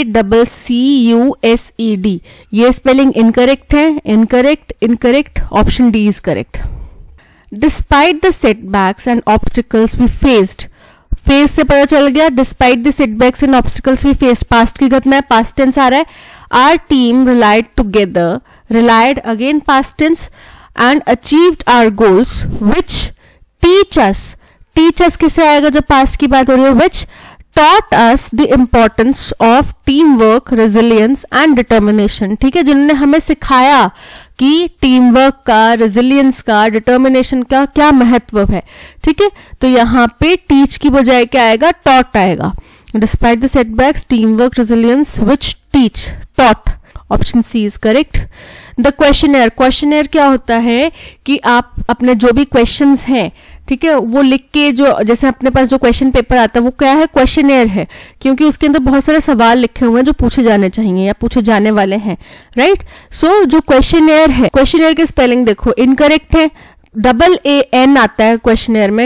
ACCUSED। ये स्पेलिंग इनकरेक्ट है, incorrect, incorrect. Option D is correct. Despite the setbacks and obstacles we faced, face से पता चल गया, despite the setbacks and obstacles we faced past की घटना है, पास्ट टेंस आ रहा है। Our team rallied together, rallied again past tense, and achieved our goals which teach us, teach us किसे आएगा जब पास्ट की बात हो रही है? विच taught us the importance of teamwork, resilience and determination। ठीक है, जिन्होंने हमें सिखाया कि टीम वर्क का, रेजिलियंस का, डिटर्मिनेशन का क्या महत्व है। ठीक है, तो यहाँ पे टीच की बजाय क्या आएगा? टॉट आएगा। Despite the setbacks, teamwork, resilience, which teach, taught. Option C is correct. The questionnaire, questionnaire क्या होता है कि आप अपने जो भी क्वेश्चंस हैं, ठीक है, वो लिख के, जो जैसे अपने पास जो क्वेश्चन पेपर आता है वो क्या है? क्वेश्चनर है, क्योंकि उसके अंदर बहुत सारे सवाल लिखे हुए हैं जो पूछे जाने चाहिए या पूछे जाने वाले हैं, राइट। सो जो क्वेश्चनर है, क्वेश्चनर के स्पेलिंग देखो इनकरेक्ट है, AAN आता है क्वेश्चनर में,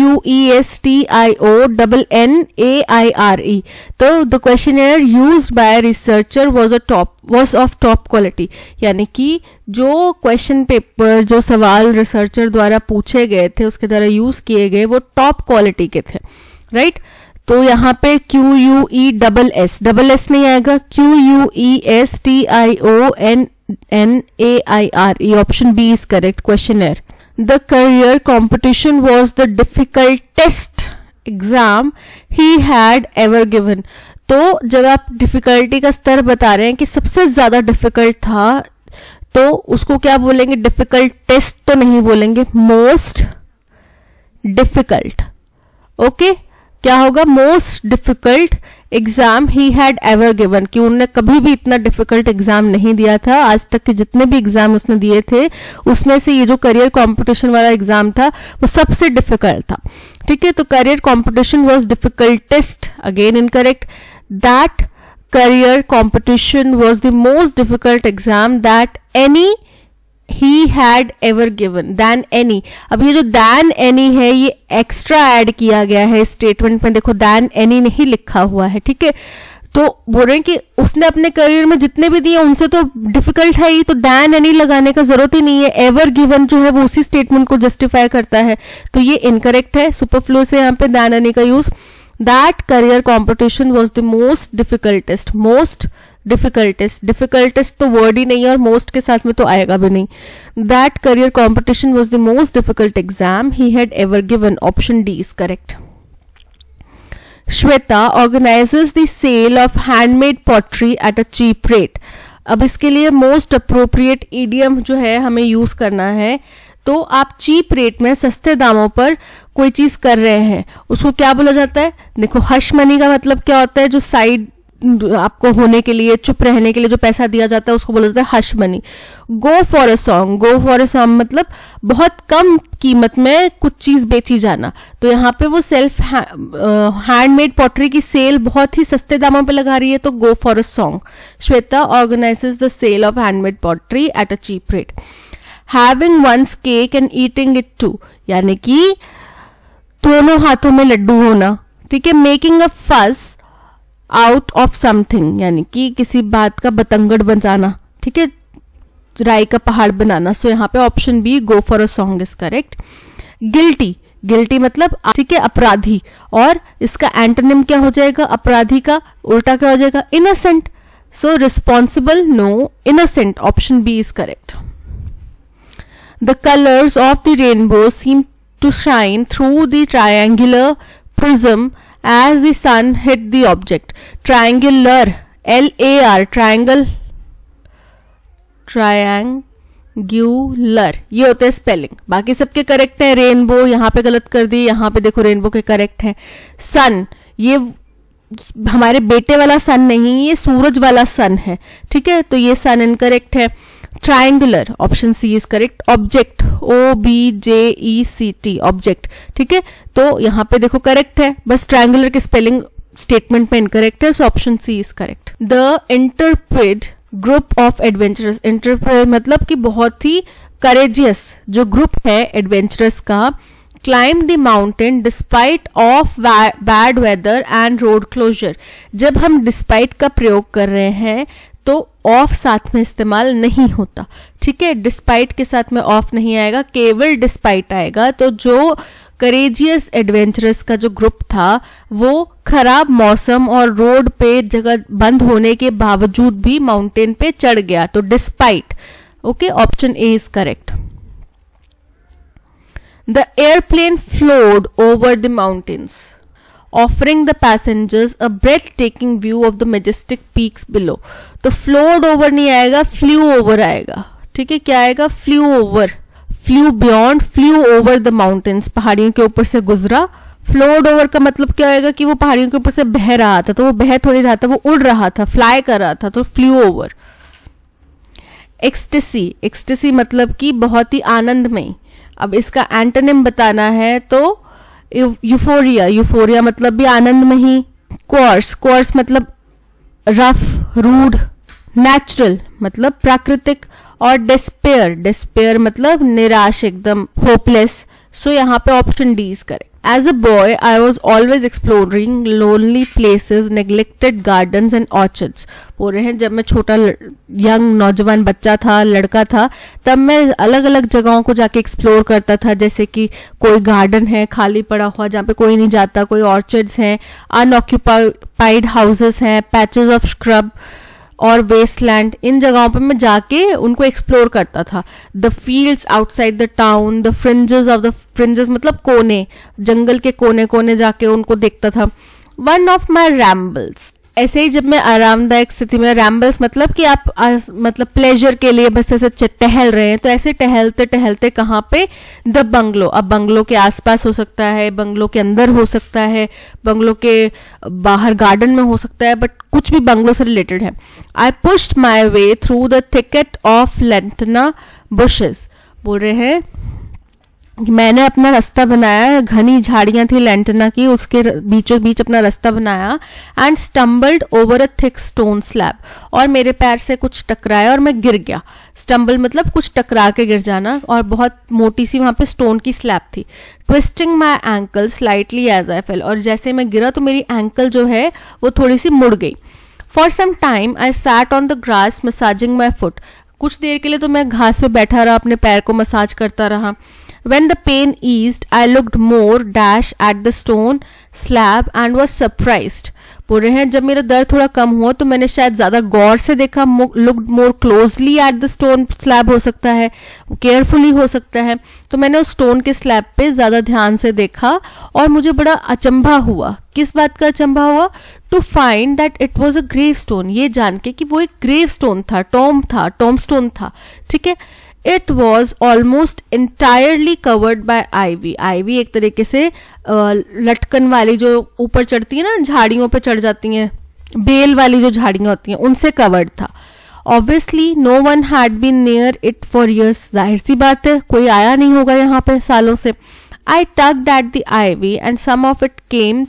QUESTIO तो the questionnaire used by researcher was of top quality, यानी कि जो क्वेश्चन पेपर, जो सवाल रिसर्चर द्वारा पूछे गए थे, उसके द्वारा यूज किए गए, वो टॉप क्वालिटी के थे, राइट। तो यहाँ पे QUESS, डबल एस नहीं आएगा, QUESTIONNAIRE। Option B is correct, questionnaire. The career competition was the difficultest exam he had ever given। तो जब आप डिफिकल्टी का स्तर बता रहे हैं कि सबसे ज्यादा डिफिकल्ट था, तो उसको क्या बोलेंगे? डिफिकल्ट टेस्ट तो नहीं बोलेंगे, मोस्ट डिफिकल्ट। ओके, क्या होगा? Most difficult exam he had ever given, कि उन्होंने कभी भी इतना डिफिकल्ट एग्जाम नहीं दिया था। आज तक के जितने भी एग्जाम उसने दिए थे उसमें से ये जो करियर कंपटीशन वाला एग्जाम था वो सबसे डिफिकल्ट था। ठीक है, तो career competition was difficultest, again incorrect. That career competition was the most difficult exam that any he had ever given, than any। अब ये जो than any है ये एक्स्ट्रा ऐड किया गया है स्टेटमेंट में, देखो than any नहीं लिखा हुआ है। ठीक है, तो बोल रहे हैं कि उसने अपने करियर में जितने भी दिए उनसे तो डिफिकल्ट है ही, तो than any लगाने का जरूरत ही नहीं है। ever given जो है वो उसी स्टेटमेंट को जस्टिफाई करता है, तो ये इनकरेक्ट है, सुपरफ्लुअस है यहाँ पे than any का use. That career competition was the most difficultest, most difficultest, difficultest तो वर्ड ही नहीं है और मोस्ट के साथ में तो आएगा भी नहीं। That career competition was the most difficult exam he had ever given. Option D is correct. Shweta organises the sale of handmade pottery at a cheap rate. अब इसके लिए मोस्ट अप्रोप्रिएट ईडियम जो है हमें यूज करना है, तो आप चीप रेट में, सस्ते दामों पर कोई चीज कर रहे हैं, उसको क्या बोला जाता है? देखो, हश मनी का मतलब क्या होता है? जो साइड आपको होने के लिए, चुप रहने के लिए जो पैसा दिया जाता है उसको बोला जाता है hush money. Go for a song, go for a song मतलब बहुत कम कीमत में कुछ चीज बेची जाना। तो यहाँ पे वो सेल्फ हैंडमेड पॉटरी की सेल बहुत ही सस्ते दामों पे लगा रही है, तो go for a song. Shweta organises the sale of handmade pottery at a cheap rate. Having one's cake and eating it too, यानी कि दोनों हाथों में लड्डू होना, ठीक है। मेकिंग अ फस आउट ऑफ समथिंग, यानी कि किसी बात का बतंगड़ बनाना, ठीक है, राई का पहाड़ बनाना। सो यहाँ पे option B go for a song is correct. Guilty, guilty मतलब ठीक है अपराधी, और इसका एंटोनिम क्या हो जाएगा, अपराधी का उल्टा क्या हो जाएगा, innocent. So responsible no, innocent, option B is correct. The colours of the rainbow seem to shine through the triangular prism as the sun hit the object. Triangular, LAR, triangle, triangular, ये होते हैं spelling. बाकी सबके correct है। Rainbow यहाँ पे गलत कर दी, यहाँ पे देखो रेनबो के करेक्ट है। सन, ये हमारे बेटे वाला सन नहीं, ये सूरज वाला सन है, ठीक है, तो ये सन इनकरेक्ट है। Triangular, option C is correct. Object, OBJECT, object, ठीक है, तो यहाँ पे देखो करेक्ट है, बस ट्राइंगुलर की स्पेलिंग स्टेटमेंट में इनकरेक्ट है, so option C is correct. The intrepid group of adventurers, intrepid मतलब कि बहुत ही करेजियस जो ग्रुप है एडवेंचरस का, climb the mountain despite of bad weather and road closure. जब हम डिस्पाइट का प्रयोग कर रहे हैं तो ऑफ साथ में इस्तेमाल नहीं होता, ठीक है, डिस्पाइट के साथ में ऑफ नहीं आएगा, केवल डिस्पाइट आएगा। तो जो करेजियस एडवेंचरस का जो ग्रुप था वो खराब मौसम और रोड पे जगह बंद होने के बावजूद भी माउंटेन पे चढ़ गया, तो despite, okay, option A is correct. The airplane flowed over the mountains, offering the passengers a breathtaking view of the majestic peaks below. तो flowed over नहीं आएगा, flew over आएगा, ठीक है, क्या आएगा, flew over, flew beyond, flew over the mountains, पहाड़ियों के ऊपर से गुजरा। flowed over का मतलब क्या आएगा कि वो पहाड़ियों के ऊपर से बह रहा था, तो वो बह थोड़ी रहा था, वो उड़ रहा था, फ्लाई कर रहा था, तो flew over। एक्सटेसी, एक्सटेसी मतलब कि बहुत ही आनंदमय। अब इसका एंटोनिम बताना है तो यूफोरिया, यूफोरिया मतलब भी आनंद में ही। कोर्स, कोर्स मतलब रफ, रूड। नेचुरल मतलब प्राकृतिक, और डिस्पेयर, डिस्पेयर मतलब निराश, एकदम होपलेस। सो यहाँ पे option D is correct. As a boy I was always exploring lonely places, neglected gardens and orchards. बोल रहे हैं जब मैं छोटा यंग नौजवान बच्चा था, लड़का था, तब मैं अलग अलग जगहों को जाके एक्सप्लोर करता था, जैसे कि कोई गार्डन है खाली पड़ा हुआ जहाँ पे कोई नहीं जाता, कोई ऑर्चर्ड्स हैं, अनऑक्यूपाइड हाउसेस हैं, पैचेस ऑफ स्क्रब और वेस्टलैंड, इन जगहों पे मैं जाके उनको एक्सप्लोर करता था। The fields outside the town, the fringes of the fringes मतलब कोने, जंगल के कोने कोने जाके उनको देखता था। वन ऑफ माई रैम्बल्स, ऐसे ही जब मैं आरामदायक स्थिति में, रैम्बल्स मतलब कि आप मतलब प्लेजर के लिए बस ऐसे टहल रहे हैं, तो ऐसे टहलते टहलते कहाँ पे, द बंगलो। अब बंगलो के आसपास हो सकता है, बंगलो के अंदर हो सकता है, बंगलो के बाहर गार्डन में हो सकता है, बट कुछ भी बंगलो से रिलेटेड है। I pushed my way through the thicket of lantana bushes. बोल रहे हैं मैंने अपना रास्ता बनाया, घनी झाड़ियां थी लैंटना की, उसके बीचों बीच अपना रास्ता बनाया। And stumbled over a thick stone slab, और मेरे पैर से कुछ टकराया और मैं गिर गया। स्टम्बल मतलब कुछ टकरा के गिर जाना, और बहुत मोटी सी वहां पे स्टोन की स्लैब थी। Twisting my ankle slightly as I fell, और जैसे मैं गिरा तो मेरी एंकल जो है वो थोड़ी सी मुड़ गई। For some time I sat on the grass massaging my foot, कुछ देर के लिए तो मैं घास पे बैठा रहा, अपने पैर को मसाज करता रहा। When the pain eased, I looked more dash at the stone slab and was surprised. बोल रहे हैं जब मेरा दर्द थोड़ा कम हुआ तो मैंने शायद ज्यादा गौर से देखा, looked more closely at the stone slab हो सकता है, केयरफुली हो सकता है, तो मैंने उस स्टोन के स्लैब पे ज्यादा ध्यान से देखा और मुझे बड़ा अचंभा हुआ। किस बात का अचंभा हुआ? To find that it was a grave stone, ये जान के कि वो एक ग्रेव स्टोन था, टॉम स्टोन था, ठीक है। It was almost entirely covered by ivy, ivy एक तरीके से लटकन वाली जो ऊपर चढ़ती है ना, झाड़ियों पे चढ़ जाती हैं, बेल वाली जो झाड़ियां होती हैं उनसे कवर्ड था। Obviously no one had been near it for years, जाहिर सी बात है कोई आया नहीं होगा यहाँ पे सालों से। I tugged at the ivy and some of it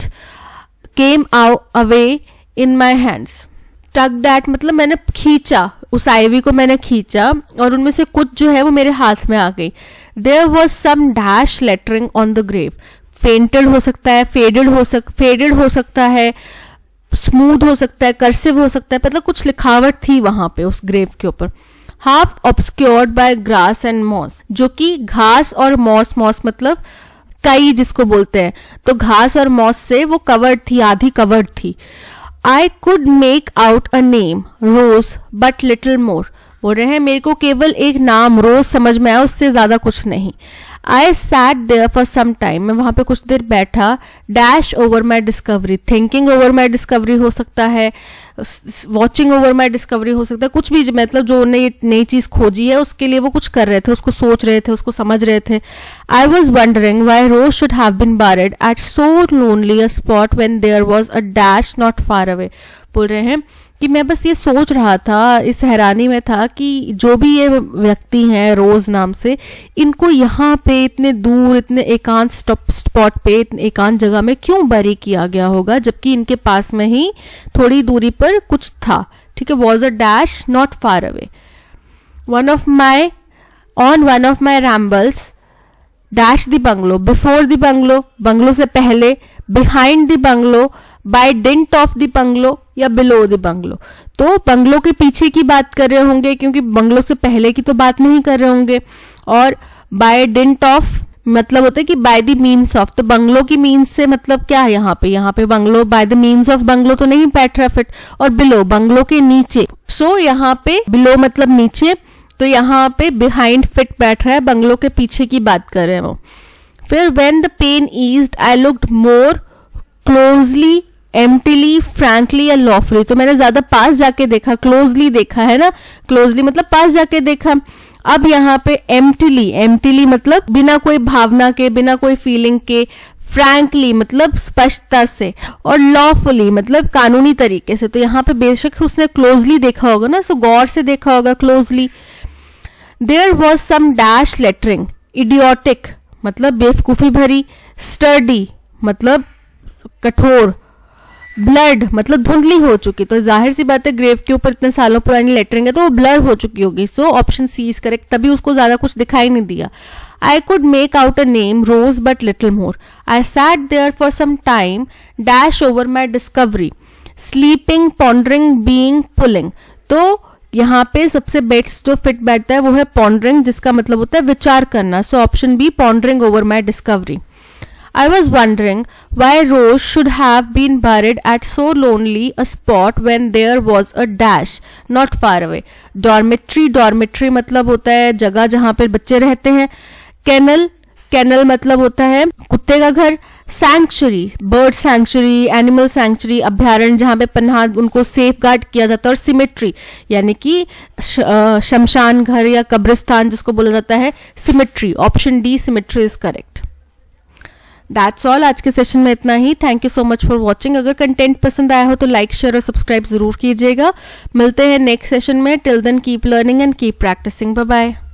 came away in my hands. Tugged at मतलब मैंने खींचा, उस आईवी को मैंने खींचा और उनमें से कुछ जो है वो मेरे हाथ में आ गई। There was some dash lettering on the grave. Painted हो सकता है, फेडेड हो सकता है, स्मूथ हो सकता है, कर्सिव हो सकता है, मतलब कुछ लिखावट थी वहां पे उस ग्रेव के ऊपर। Half obscured by grass and moss, जो कि घास और मॉस मतलब कई जिसको बोलते हैं, तो घास और मॉस से वो कवर्ड थी, आधी कवर्ड थी। I could make out a name Rose but little more. बोल रहे हैं मेरे को केवल एक नाम रोज समझ में आया, उससे ज्यादा कुछ नहीं। I sat there for some time, मैं वहां पे कुछ देर बैठा। Dash over my discovery, thinking over my discovery हो सकता है, वॉचिंग ओवर माई डिस्कवरी हो सकता है, कुछ भी मतलब जो नई चीज खोजी है उसके लिए वो कुछ कर रहे थे, उसको सोच रहे थे, उसको समझ रहे थे। I was wondering why Rose should have been buried at so lonely a spot when there was a dash not far away. बोल रहे हैं कि मैं बस ये सोच रहा था, इस हैरानी में था कि जो भी ये व्यक्ति हैं रोज नाम से, इनको यहाँ पे इतने दूर, इतने एकांत स्पॉट पे, इतने एकांत जगह में क्यों बरी किया गया होगा, जबकि इनके पास में ही थोड़ी दूरी पर कुछ था। ठीक है, was a dash not far away. One of my rambles dash the bungalow, before the bungalow, bungalow से पहले, behind the bungalow, by dint of the bungalow या बिलो द बंगलो। तो बंगलो के पीछे की बात कर रहे होंगे, क्योंकि बंगलो से पहले की तो बात नहीं कर रहे होंगे। और बाय डिंट ऑफ मतलब होता है कि बाय द मीन्स ऑफ, तो बंगलो की मीन्स से मतलब क्या है यहाँ पे bungalow, by the means of bungalow तो नहीं बैठ रहा फिट। और बिलो बंगलो के नीचे, सो यहाँ पे बिलो मतलब नीचे, तो यहाँ पे बिहाइंड फिट बैठ रहा है, बंगलो के पीछे की बात कर रहे हैं वो। फिर when the pain eased I looked more closely, emptily, frankly या लॉफुली। तो मैंने ज्यादा पास जाके देखा, क्लोजली देखा है ना, क्लोजली मतलब पास जाके देखा। अब यहाँ पे एम्प्टीली मतलब बिना कोई भावना के, बिना कोई फीलिंग के, फ्रैंकली मतलब स्पष्टता से, और लॉफुली मतलब कानूनी तरीके से। तो यहाँ पे बेशक उसने क्लोजली देखा होगा ना, सो गौर से देखा होगा closely. There was some dash lettering, idiotic मतलब बेवकूफी भरी, स्टर्डी मतलब कठोर, ब्लड मतलब धुंधली हो चुकी। तो जाहिर सी बात है ग्रेव के ऊपर इतने सालों पुरानी लेटरिंग है तो वो ब्लर हो चुकी होगी। So option C is correct, तभी उसको ज्यादा कुछ दिखाई नहीं दिया। I could make out a name Rose but little more. I sat there for some time dash over my discovery, sleeping, pondering, being, pulling. तो यहाँ पे सबसे बेस्ट जो फिट बैठता है वो है पॉन्डरिंग, जिसका मतलब होता है विचार करना। So option B, pondering over my discovery. I was wondering why Rose should have been buried at so lonely a spot when there was a dash not far away. Dormitory मतलब होता है जगह जहां पर बच्चे रहते हैं। Kennel मतलब होता है कुत्ते का घर। Sanctuary, bird sanctuary, animal sanctuary, अभ्यारण्य जहां पे पन्हा उनको सेफ गार्ड किया जाता है। और सिमेट्री यानी कि शमशान घर या कब्रिस्तान जिसको बोला जाता है cemetery. Option D, cemetery is correct. That's all, आज के सेशन में इतना ही। Thank you so much for watching. अगर कंटेंट पसंद आया हो तो लाइक, शेयर और सब्सक्राइब जरूर कीजिएगा। मिलते हैं नेक्स्ट सेशन में। Till then keep learning and keep practising. Bye bye.